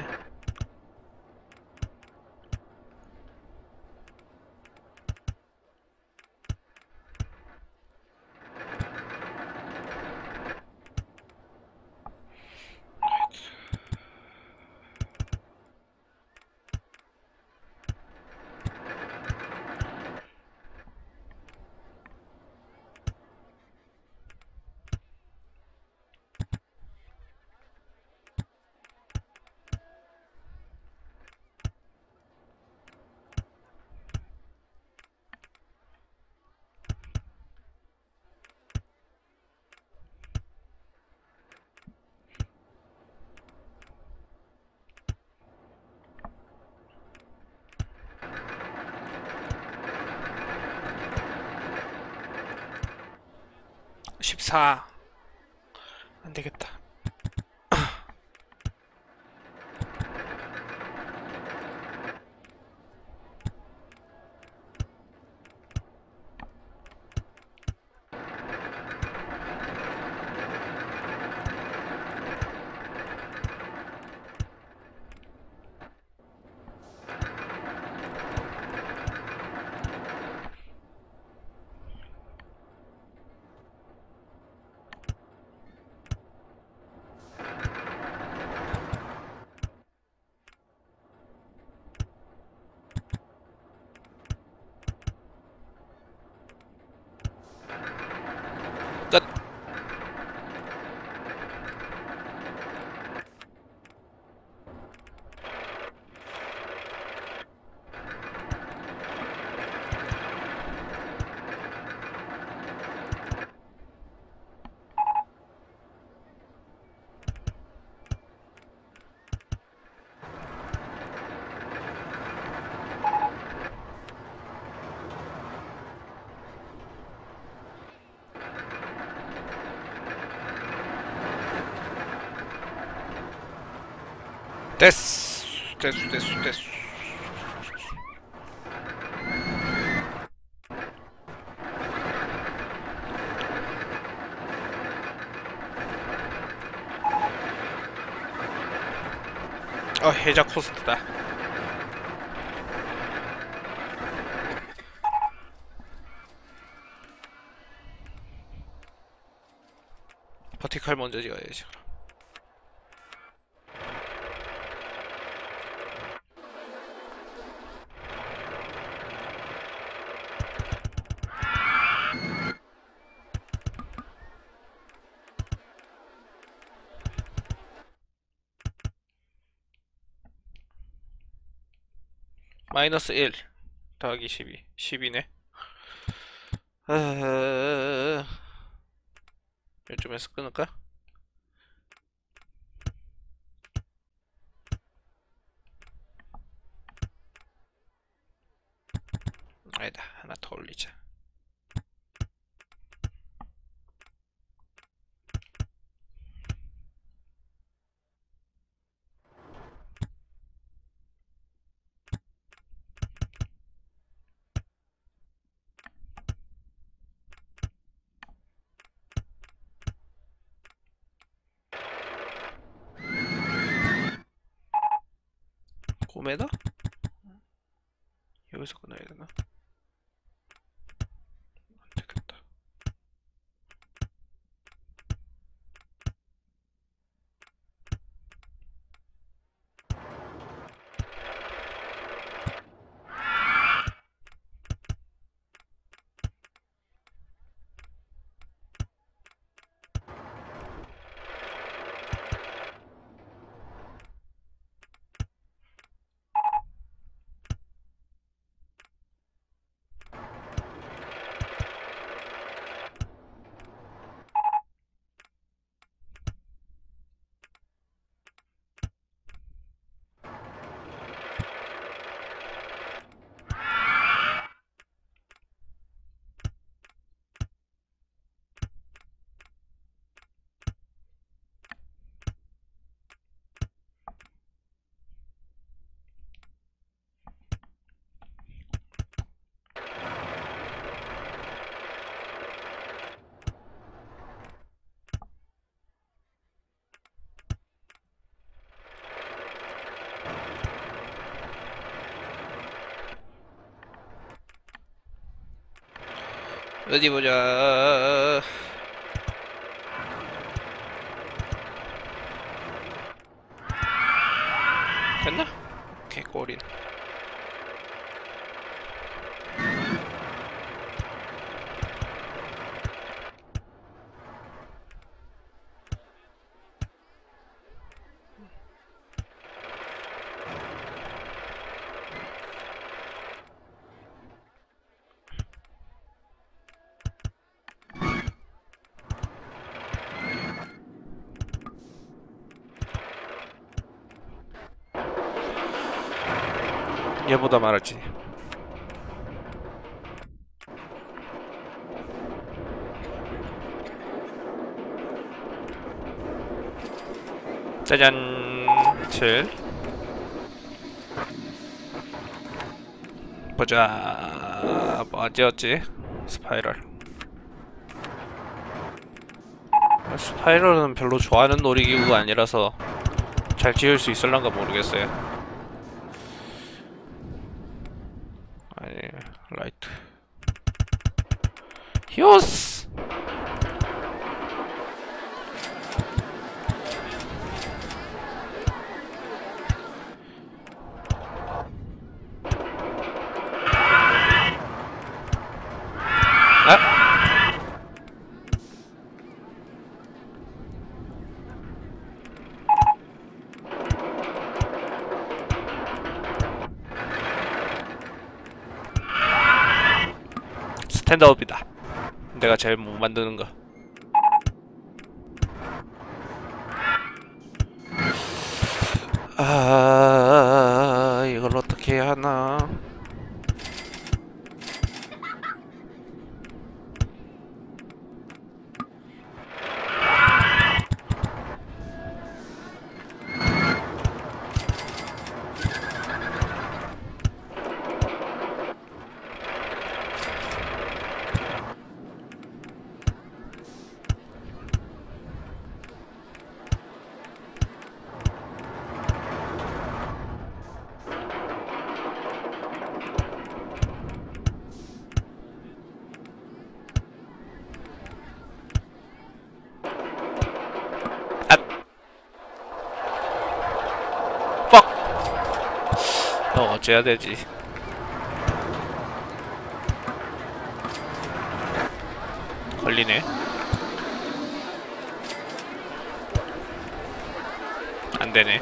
십사. 안되겠다. 끝. 됐어. 됐어, 됐어, 됐어. 어, 해자 코스트다. 버티컬 먼저 지어야지. 마이너스 일 더하기 십이 십이네. 아... 요쯤에서 끊을까? 아니다, 하나 더 올리자. 구매다? 여기서 끊어야 되나? 안 되겠다. 어디 보자. 됐나? 개꼬린. 얘보다 말았지. 짜잔. 칠. 보자. 뭐지였지? 스파이럴. 스파이럴은 별로 좋아하는 놀이기구가 아니라서 잘 지을 수 있을란가 모르겠어요. 아니, 라이트. 히오스! 아! 스탠드업이다. 내가 제일 못 만드는 거. 아, 이걸 어떻게 해야 하나? 어, 어째야 되지? 걸리네. 안 되네.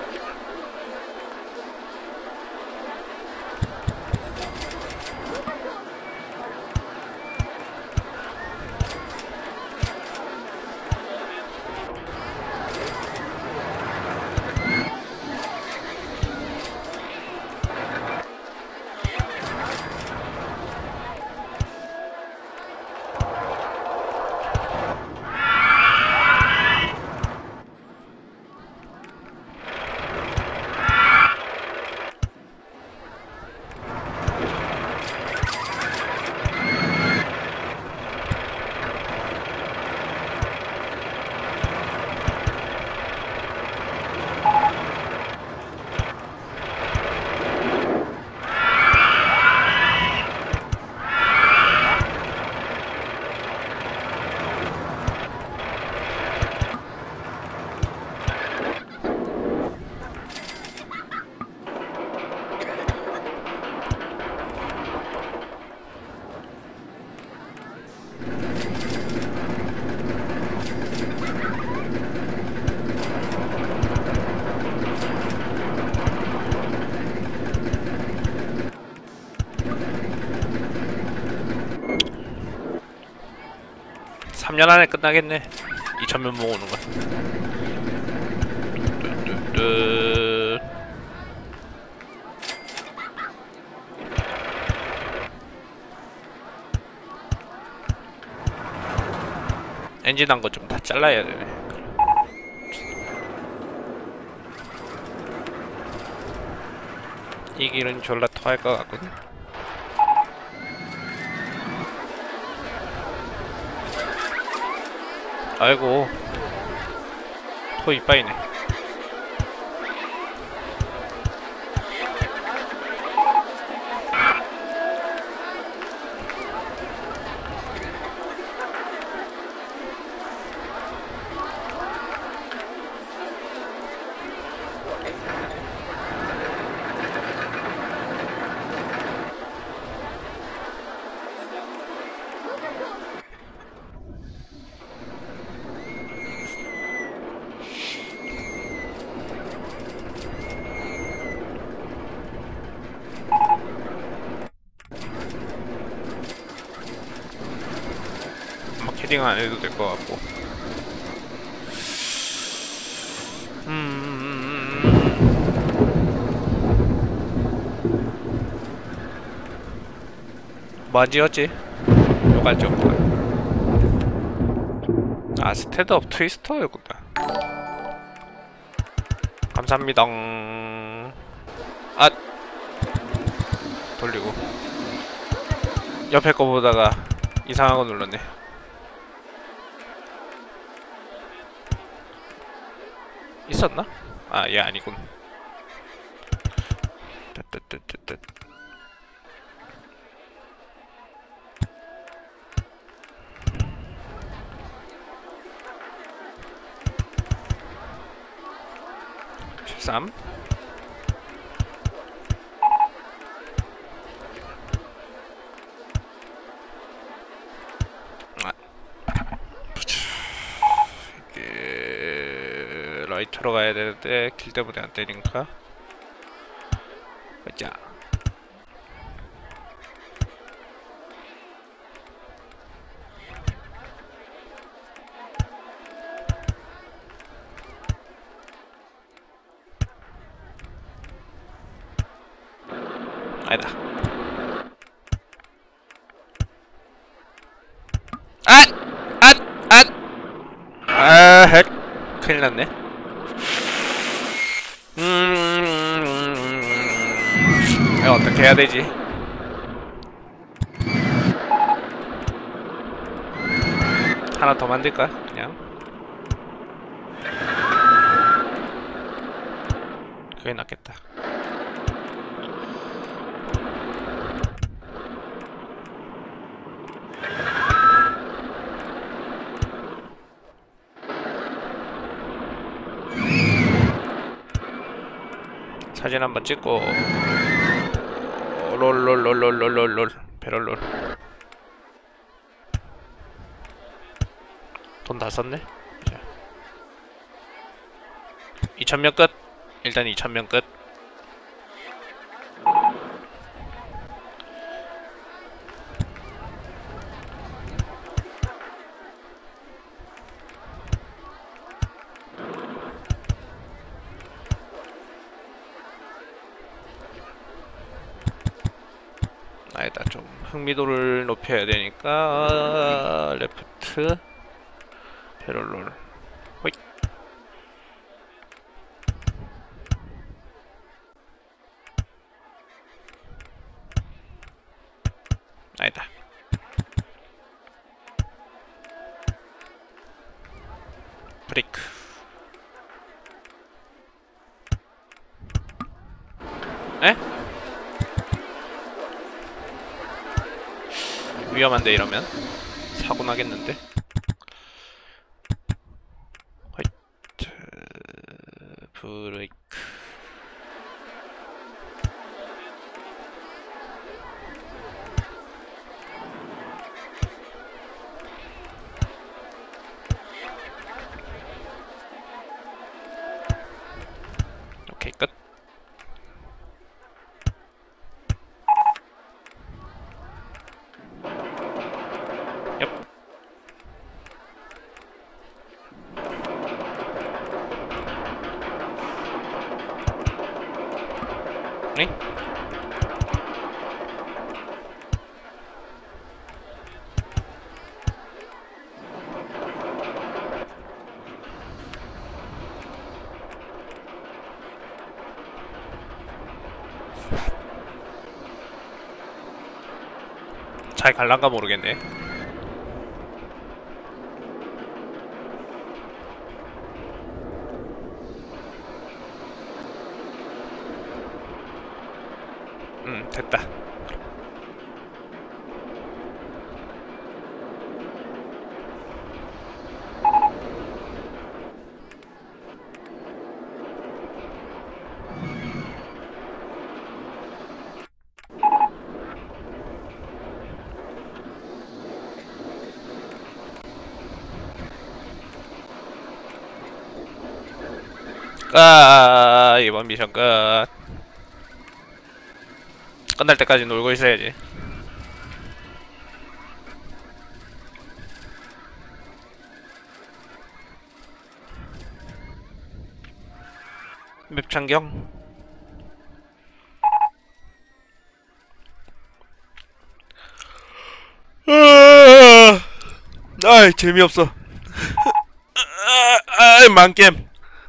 삼 년 안에 끝나겠네. 이천 면 모으는 거. 뚜뚜뚜. 엔진 한 거 좀 다 잘라야 되네. 이 길은 졸라 토할 것 같거든. 아이고, 토 이빠이네. 캐딩 안 해도 될 것 같고. 음. 뭐지였지? 요가죠. 아, 스탠드업 트위스터였구나. 감사합니다. 아, 돌리고 옆에 거 보다가 이상한 거 눌렀네. 있었나? 아, 얘 아니군. 뜨뜨뜨뜨뜨. 십삼. 아. 이게 라이트로 가야 되는데 길 때문에 안 되니까. 가자. 아니다. 아! 아! 아! 아, 핵. 큰일 났네. 음. 이거 어떻게 해야 되지? 하나 더 만들까? 그냥. 그게 낫겠다. 사진 한번 찍고 롤롤롤롤롤롤롤 배럴롤. 돈 다 썼네. 이천 명 끝. 일단 이천 명 끝. 아니다, 좀 흥미도를 높여야 되니까 레프트 배럴롤. 호잇. 아니다. 브레이크. 에? 위험한데 이러면 사고 나겠는데. 화이트 브레이크. 오케이, 끝. 네? 잘 갈란가 모르겠네. 음, 됐다. 아, 이번 미션 끝. 끝날 때까지 놀고 있어야지. 맵 chan경. 아이, 재미없어. 아이, 망겜.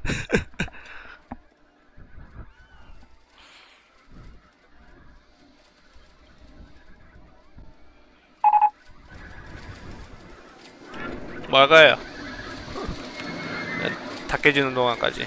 막아요. 다 깨지는 동안까지.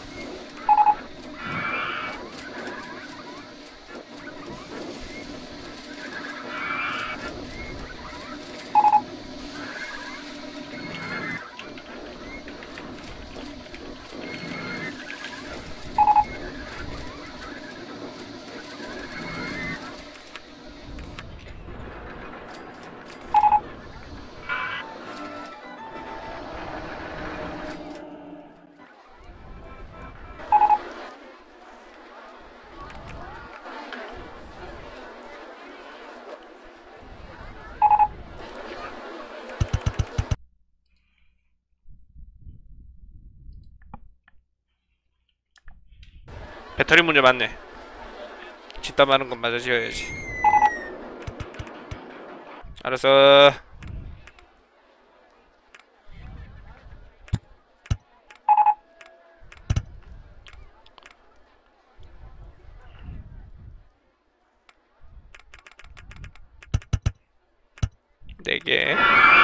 배터리 문제 맞네. 짓다 마는 건 맞아 지어야지. 알았어. 네 개.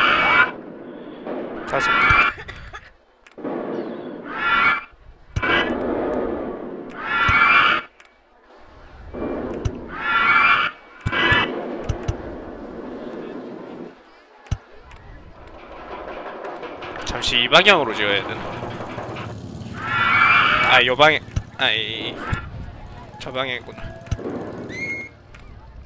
다섯 개. 잠시 이 방향으로 지어야 되나? 아, 요 방향. 아이, 저 방향이구나.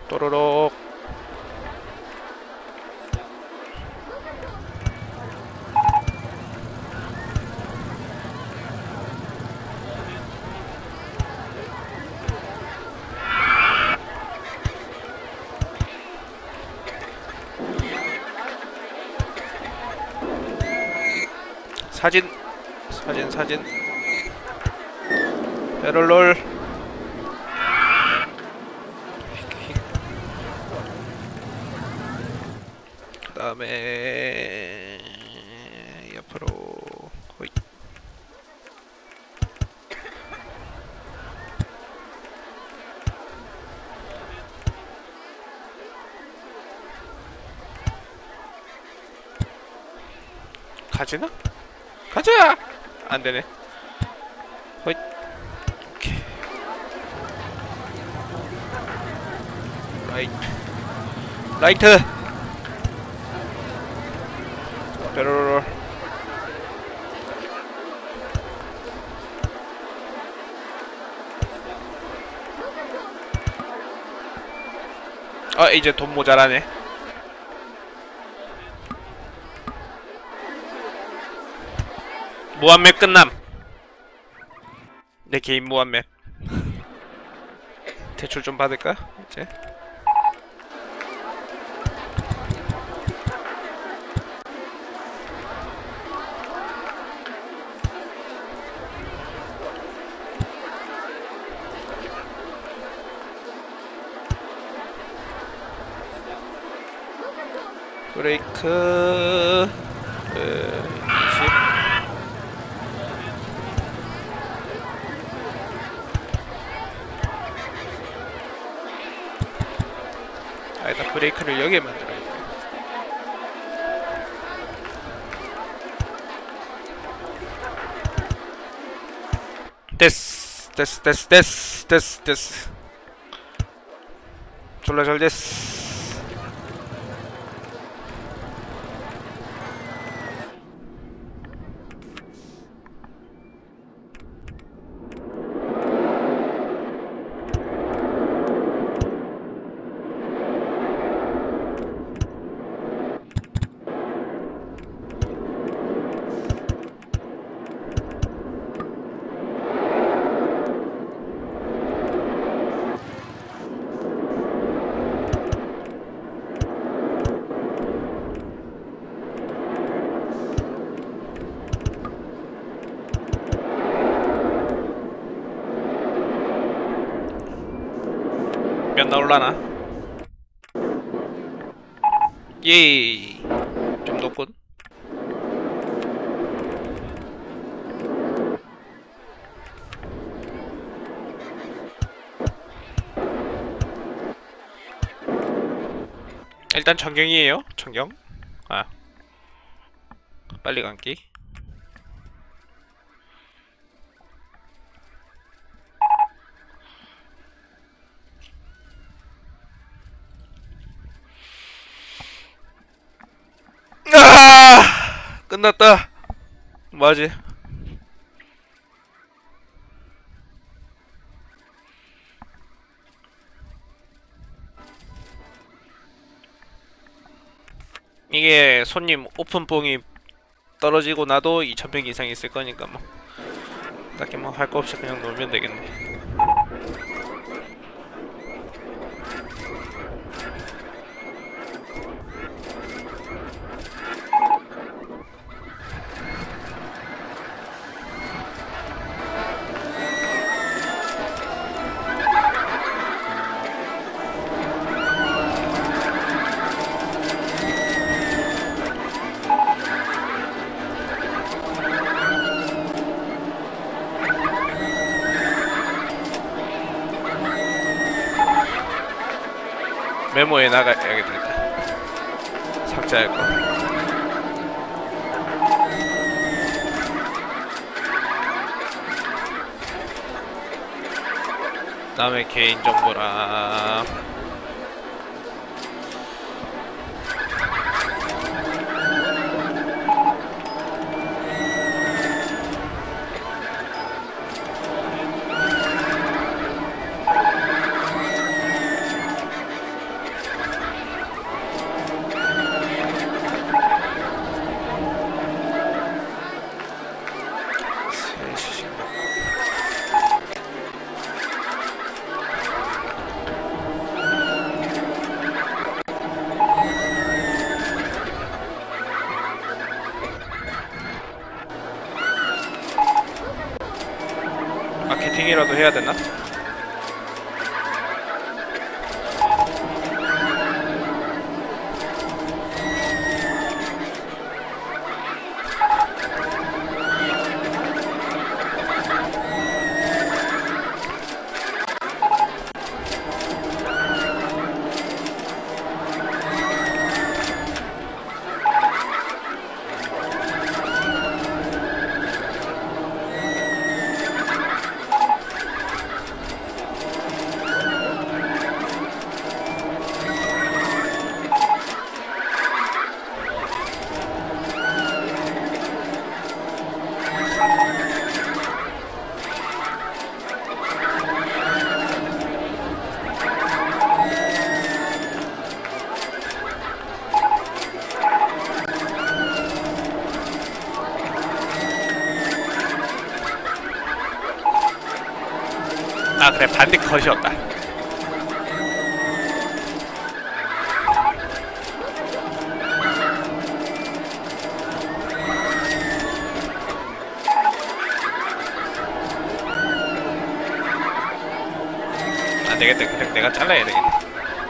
또로록. 사진 사진 사진 배럴롤. 그 다음에 옆으로 호잇. 가지나? 가자! 안되네. 호잇. 오케이. 라이트. 라이트! 뾰로로로. 아, 이제 돈 모자라네. 무한맵 끝남. 내 개인 무한맵. 대출 좀 받을까? 이제. 브레이크. 그, 이십. 아니다, 브레이크를 여기에 만들어야 돼. 됐어 됐어 됐어 됐어 됐어 됐어. 졸라 잘 됐어. 몇 나올라나? 예이. 좀 높군. 일단 전경이에요. 전경. 아, 빨리 감기. 아! 끝났다. 뭐하지? 이게 손님 오픈뽕이 떨어지고 나도 이천 평 이상 있을 거니까 뭐 딱히 뭐 할 거 없이 그냥 놀면 되겠네. 메모에 나가야겠다. 일단 삭제할 거. 다음에 개인정보랑 방송이라도 해야 되나? 아 그래, 반대 컷이었다. 안되겠다. 그냥 내가 잘라야 되겠다.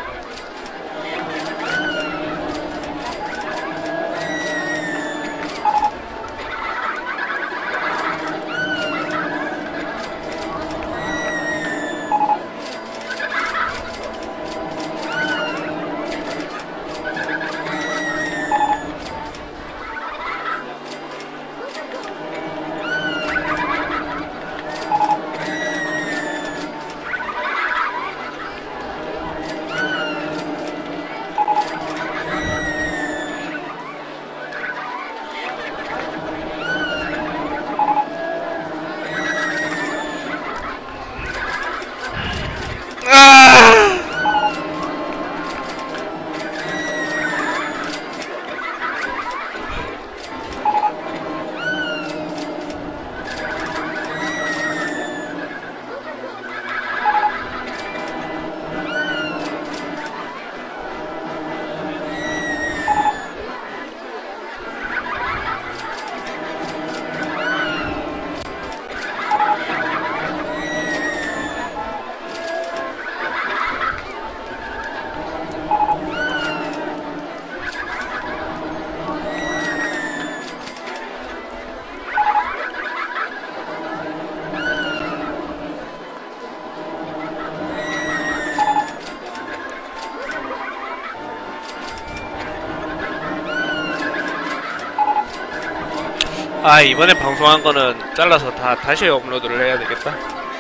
아 이번에 방송한 거는 잘라서 다 다시 업로드를 해야 되겠다.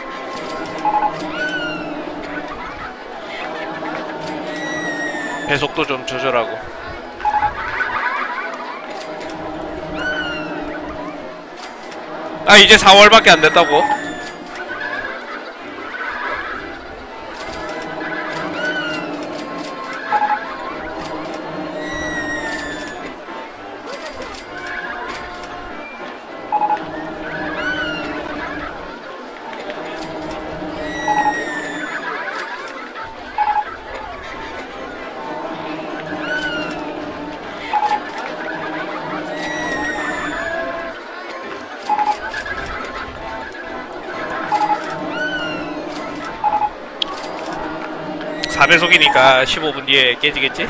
배속도 좀 조절하고. 아 이제 사월밖에 안 됐다고? 사 배속이니까 십오 분 뒤에 깨지겠지?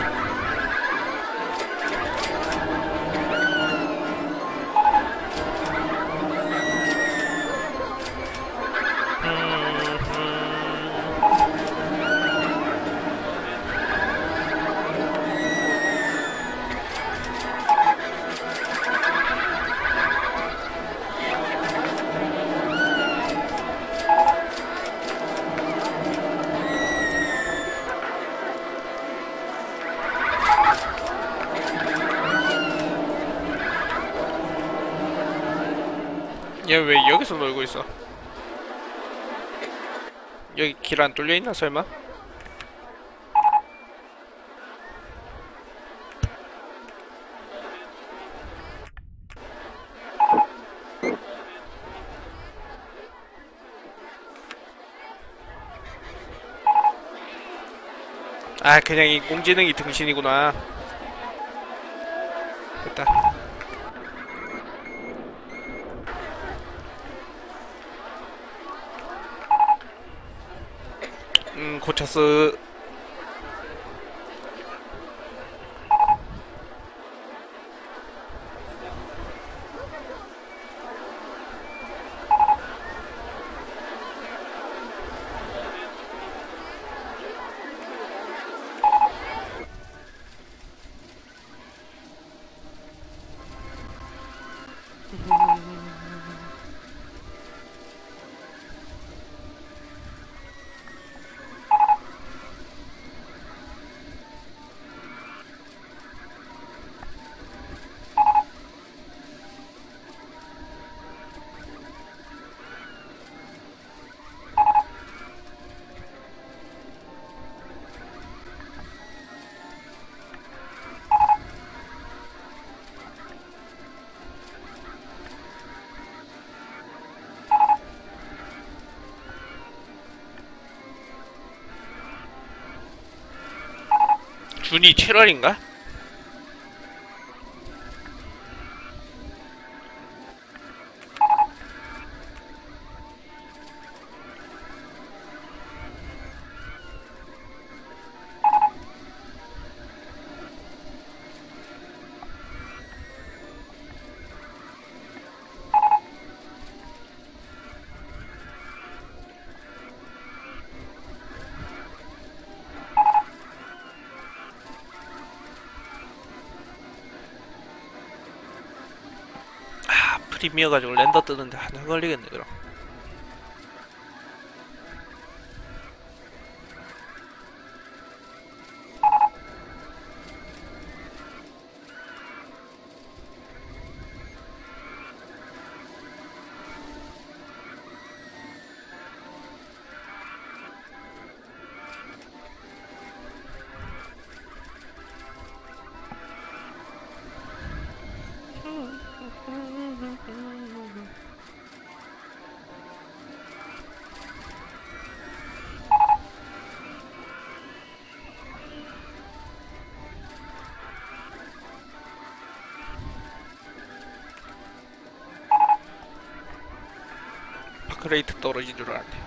얘 왜 여기서 놀고 있어? 여기 길 안 뚫려있나 설마? 아 그냥 인공지능이 등신이구나. 됐다. 음, 고쳤어. 준이 칠월인가? 프리미어가지고 렌더 뜨는데 한참 걸리겠네 그럼. 파크레이트 떨어진 줄 알았네.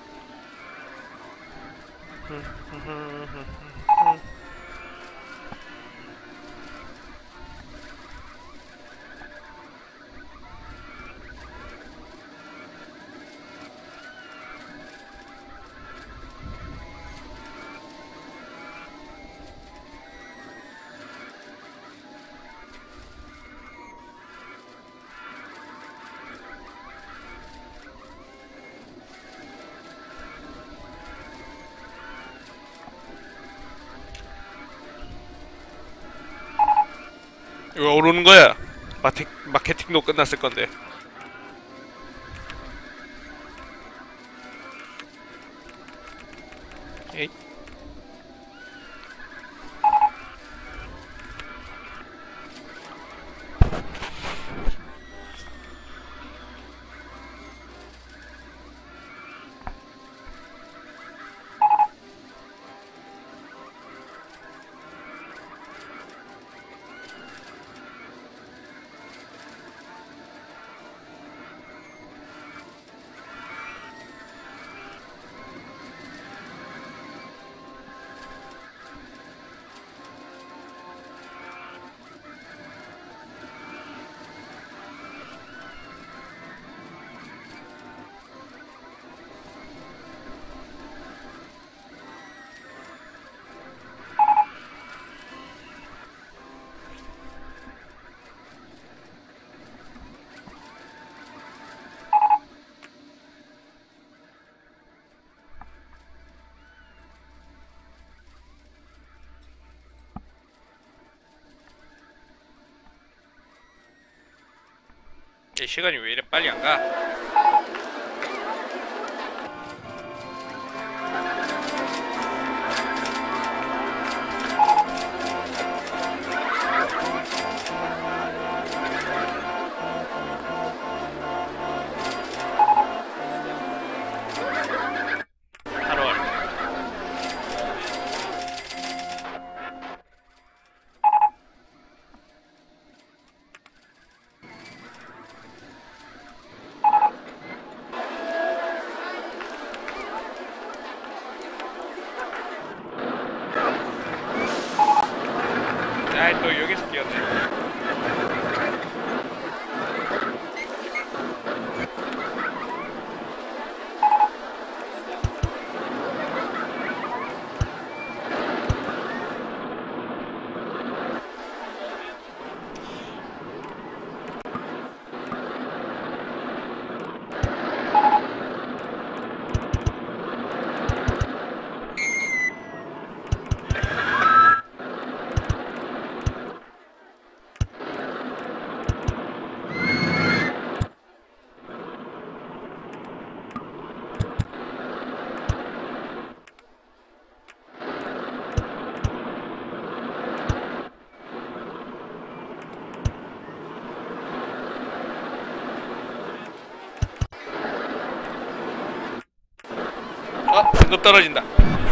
왜 오르는 거야? 마케, 마케팅도 끝났을 건데. 에잇. 시간이 왜 이래 빨리 안 가? 팔월. 또 떨어진다.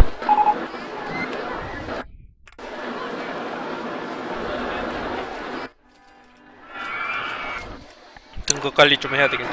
등급 관리 좀 해야 되겠네.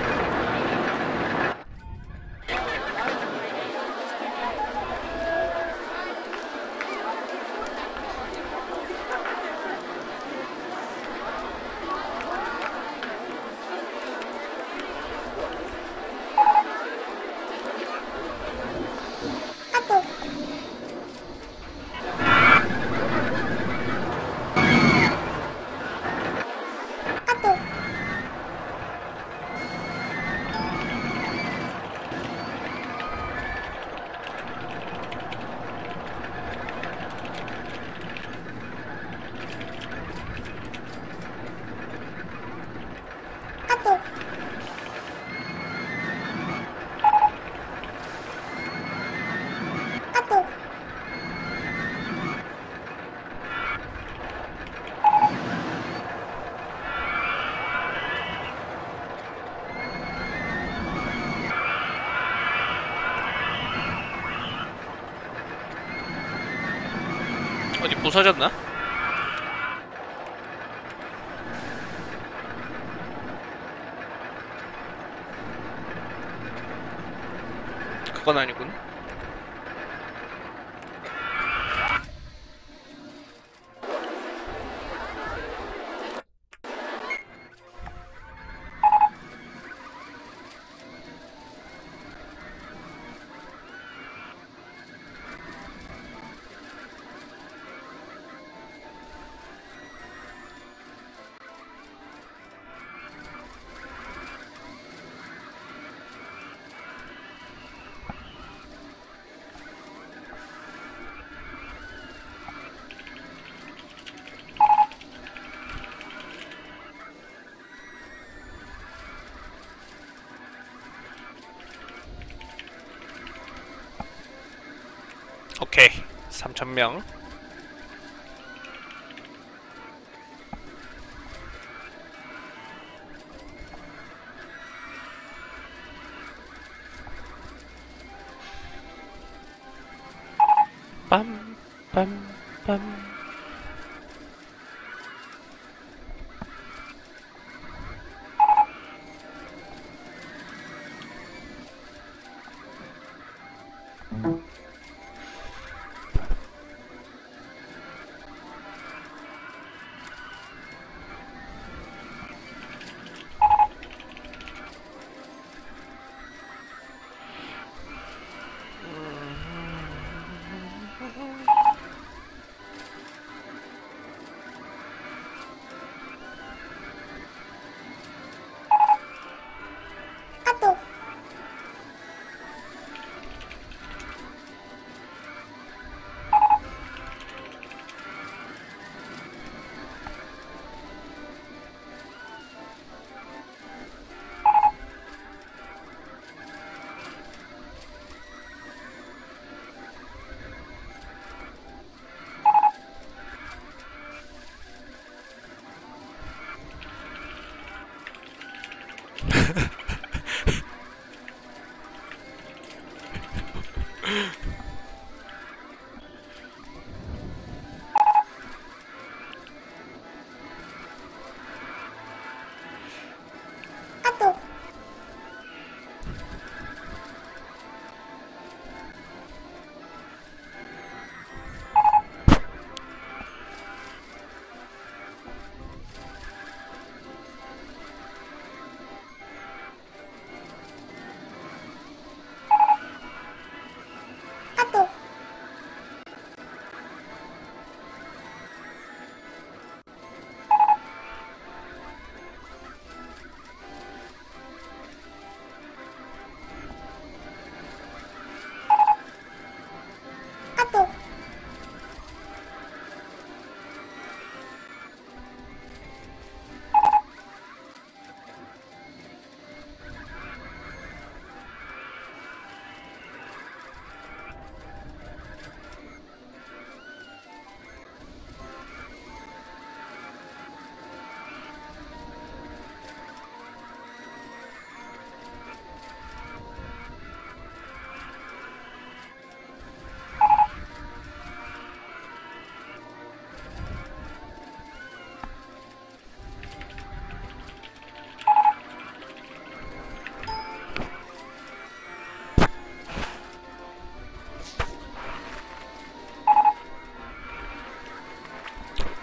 어디 부서졌나? 그건 아니군. 오케이. 삼천 명. 빰, 빰, 빰.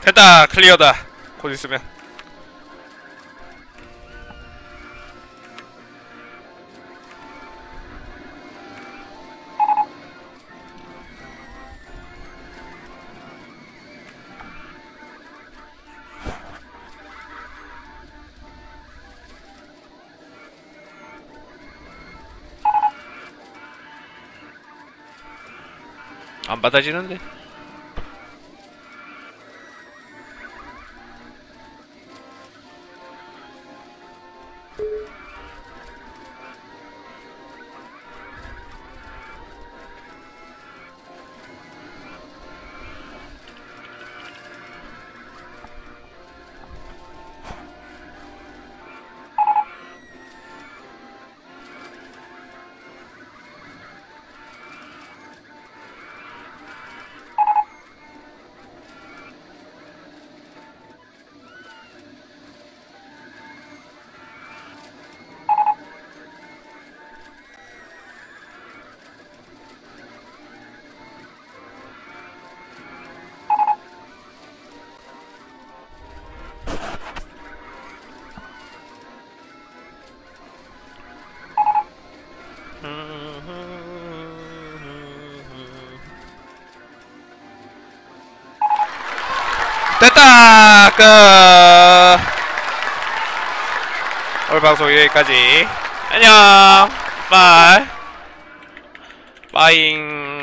됐다. 클리어다. 곧 있으면. 안 받아지는데? 됐다! 끝! 오늘 방송 여기까지. 안녕! 바이! 바잉!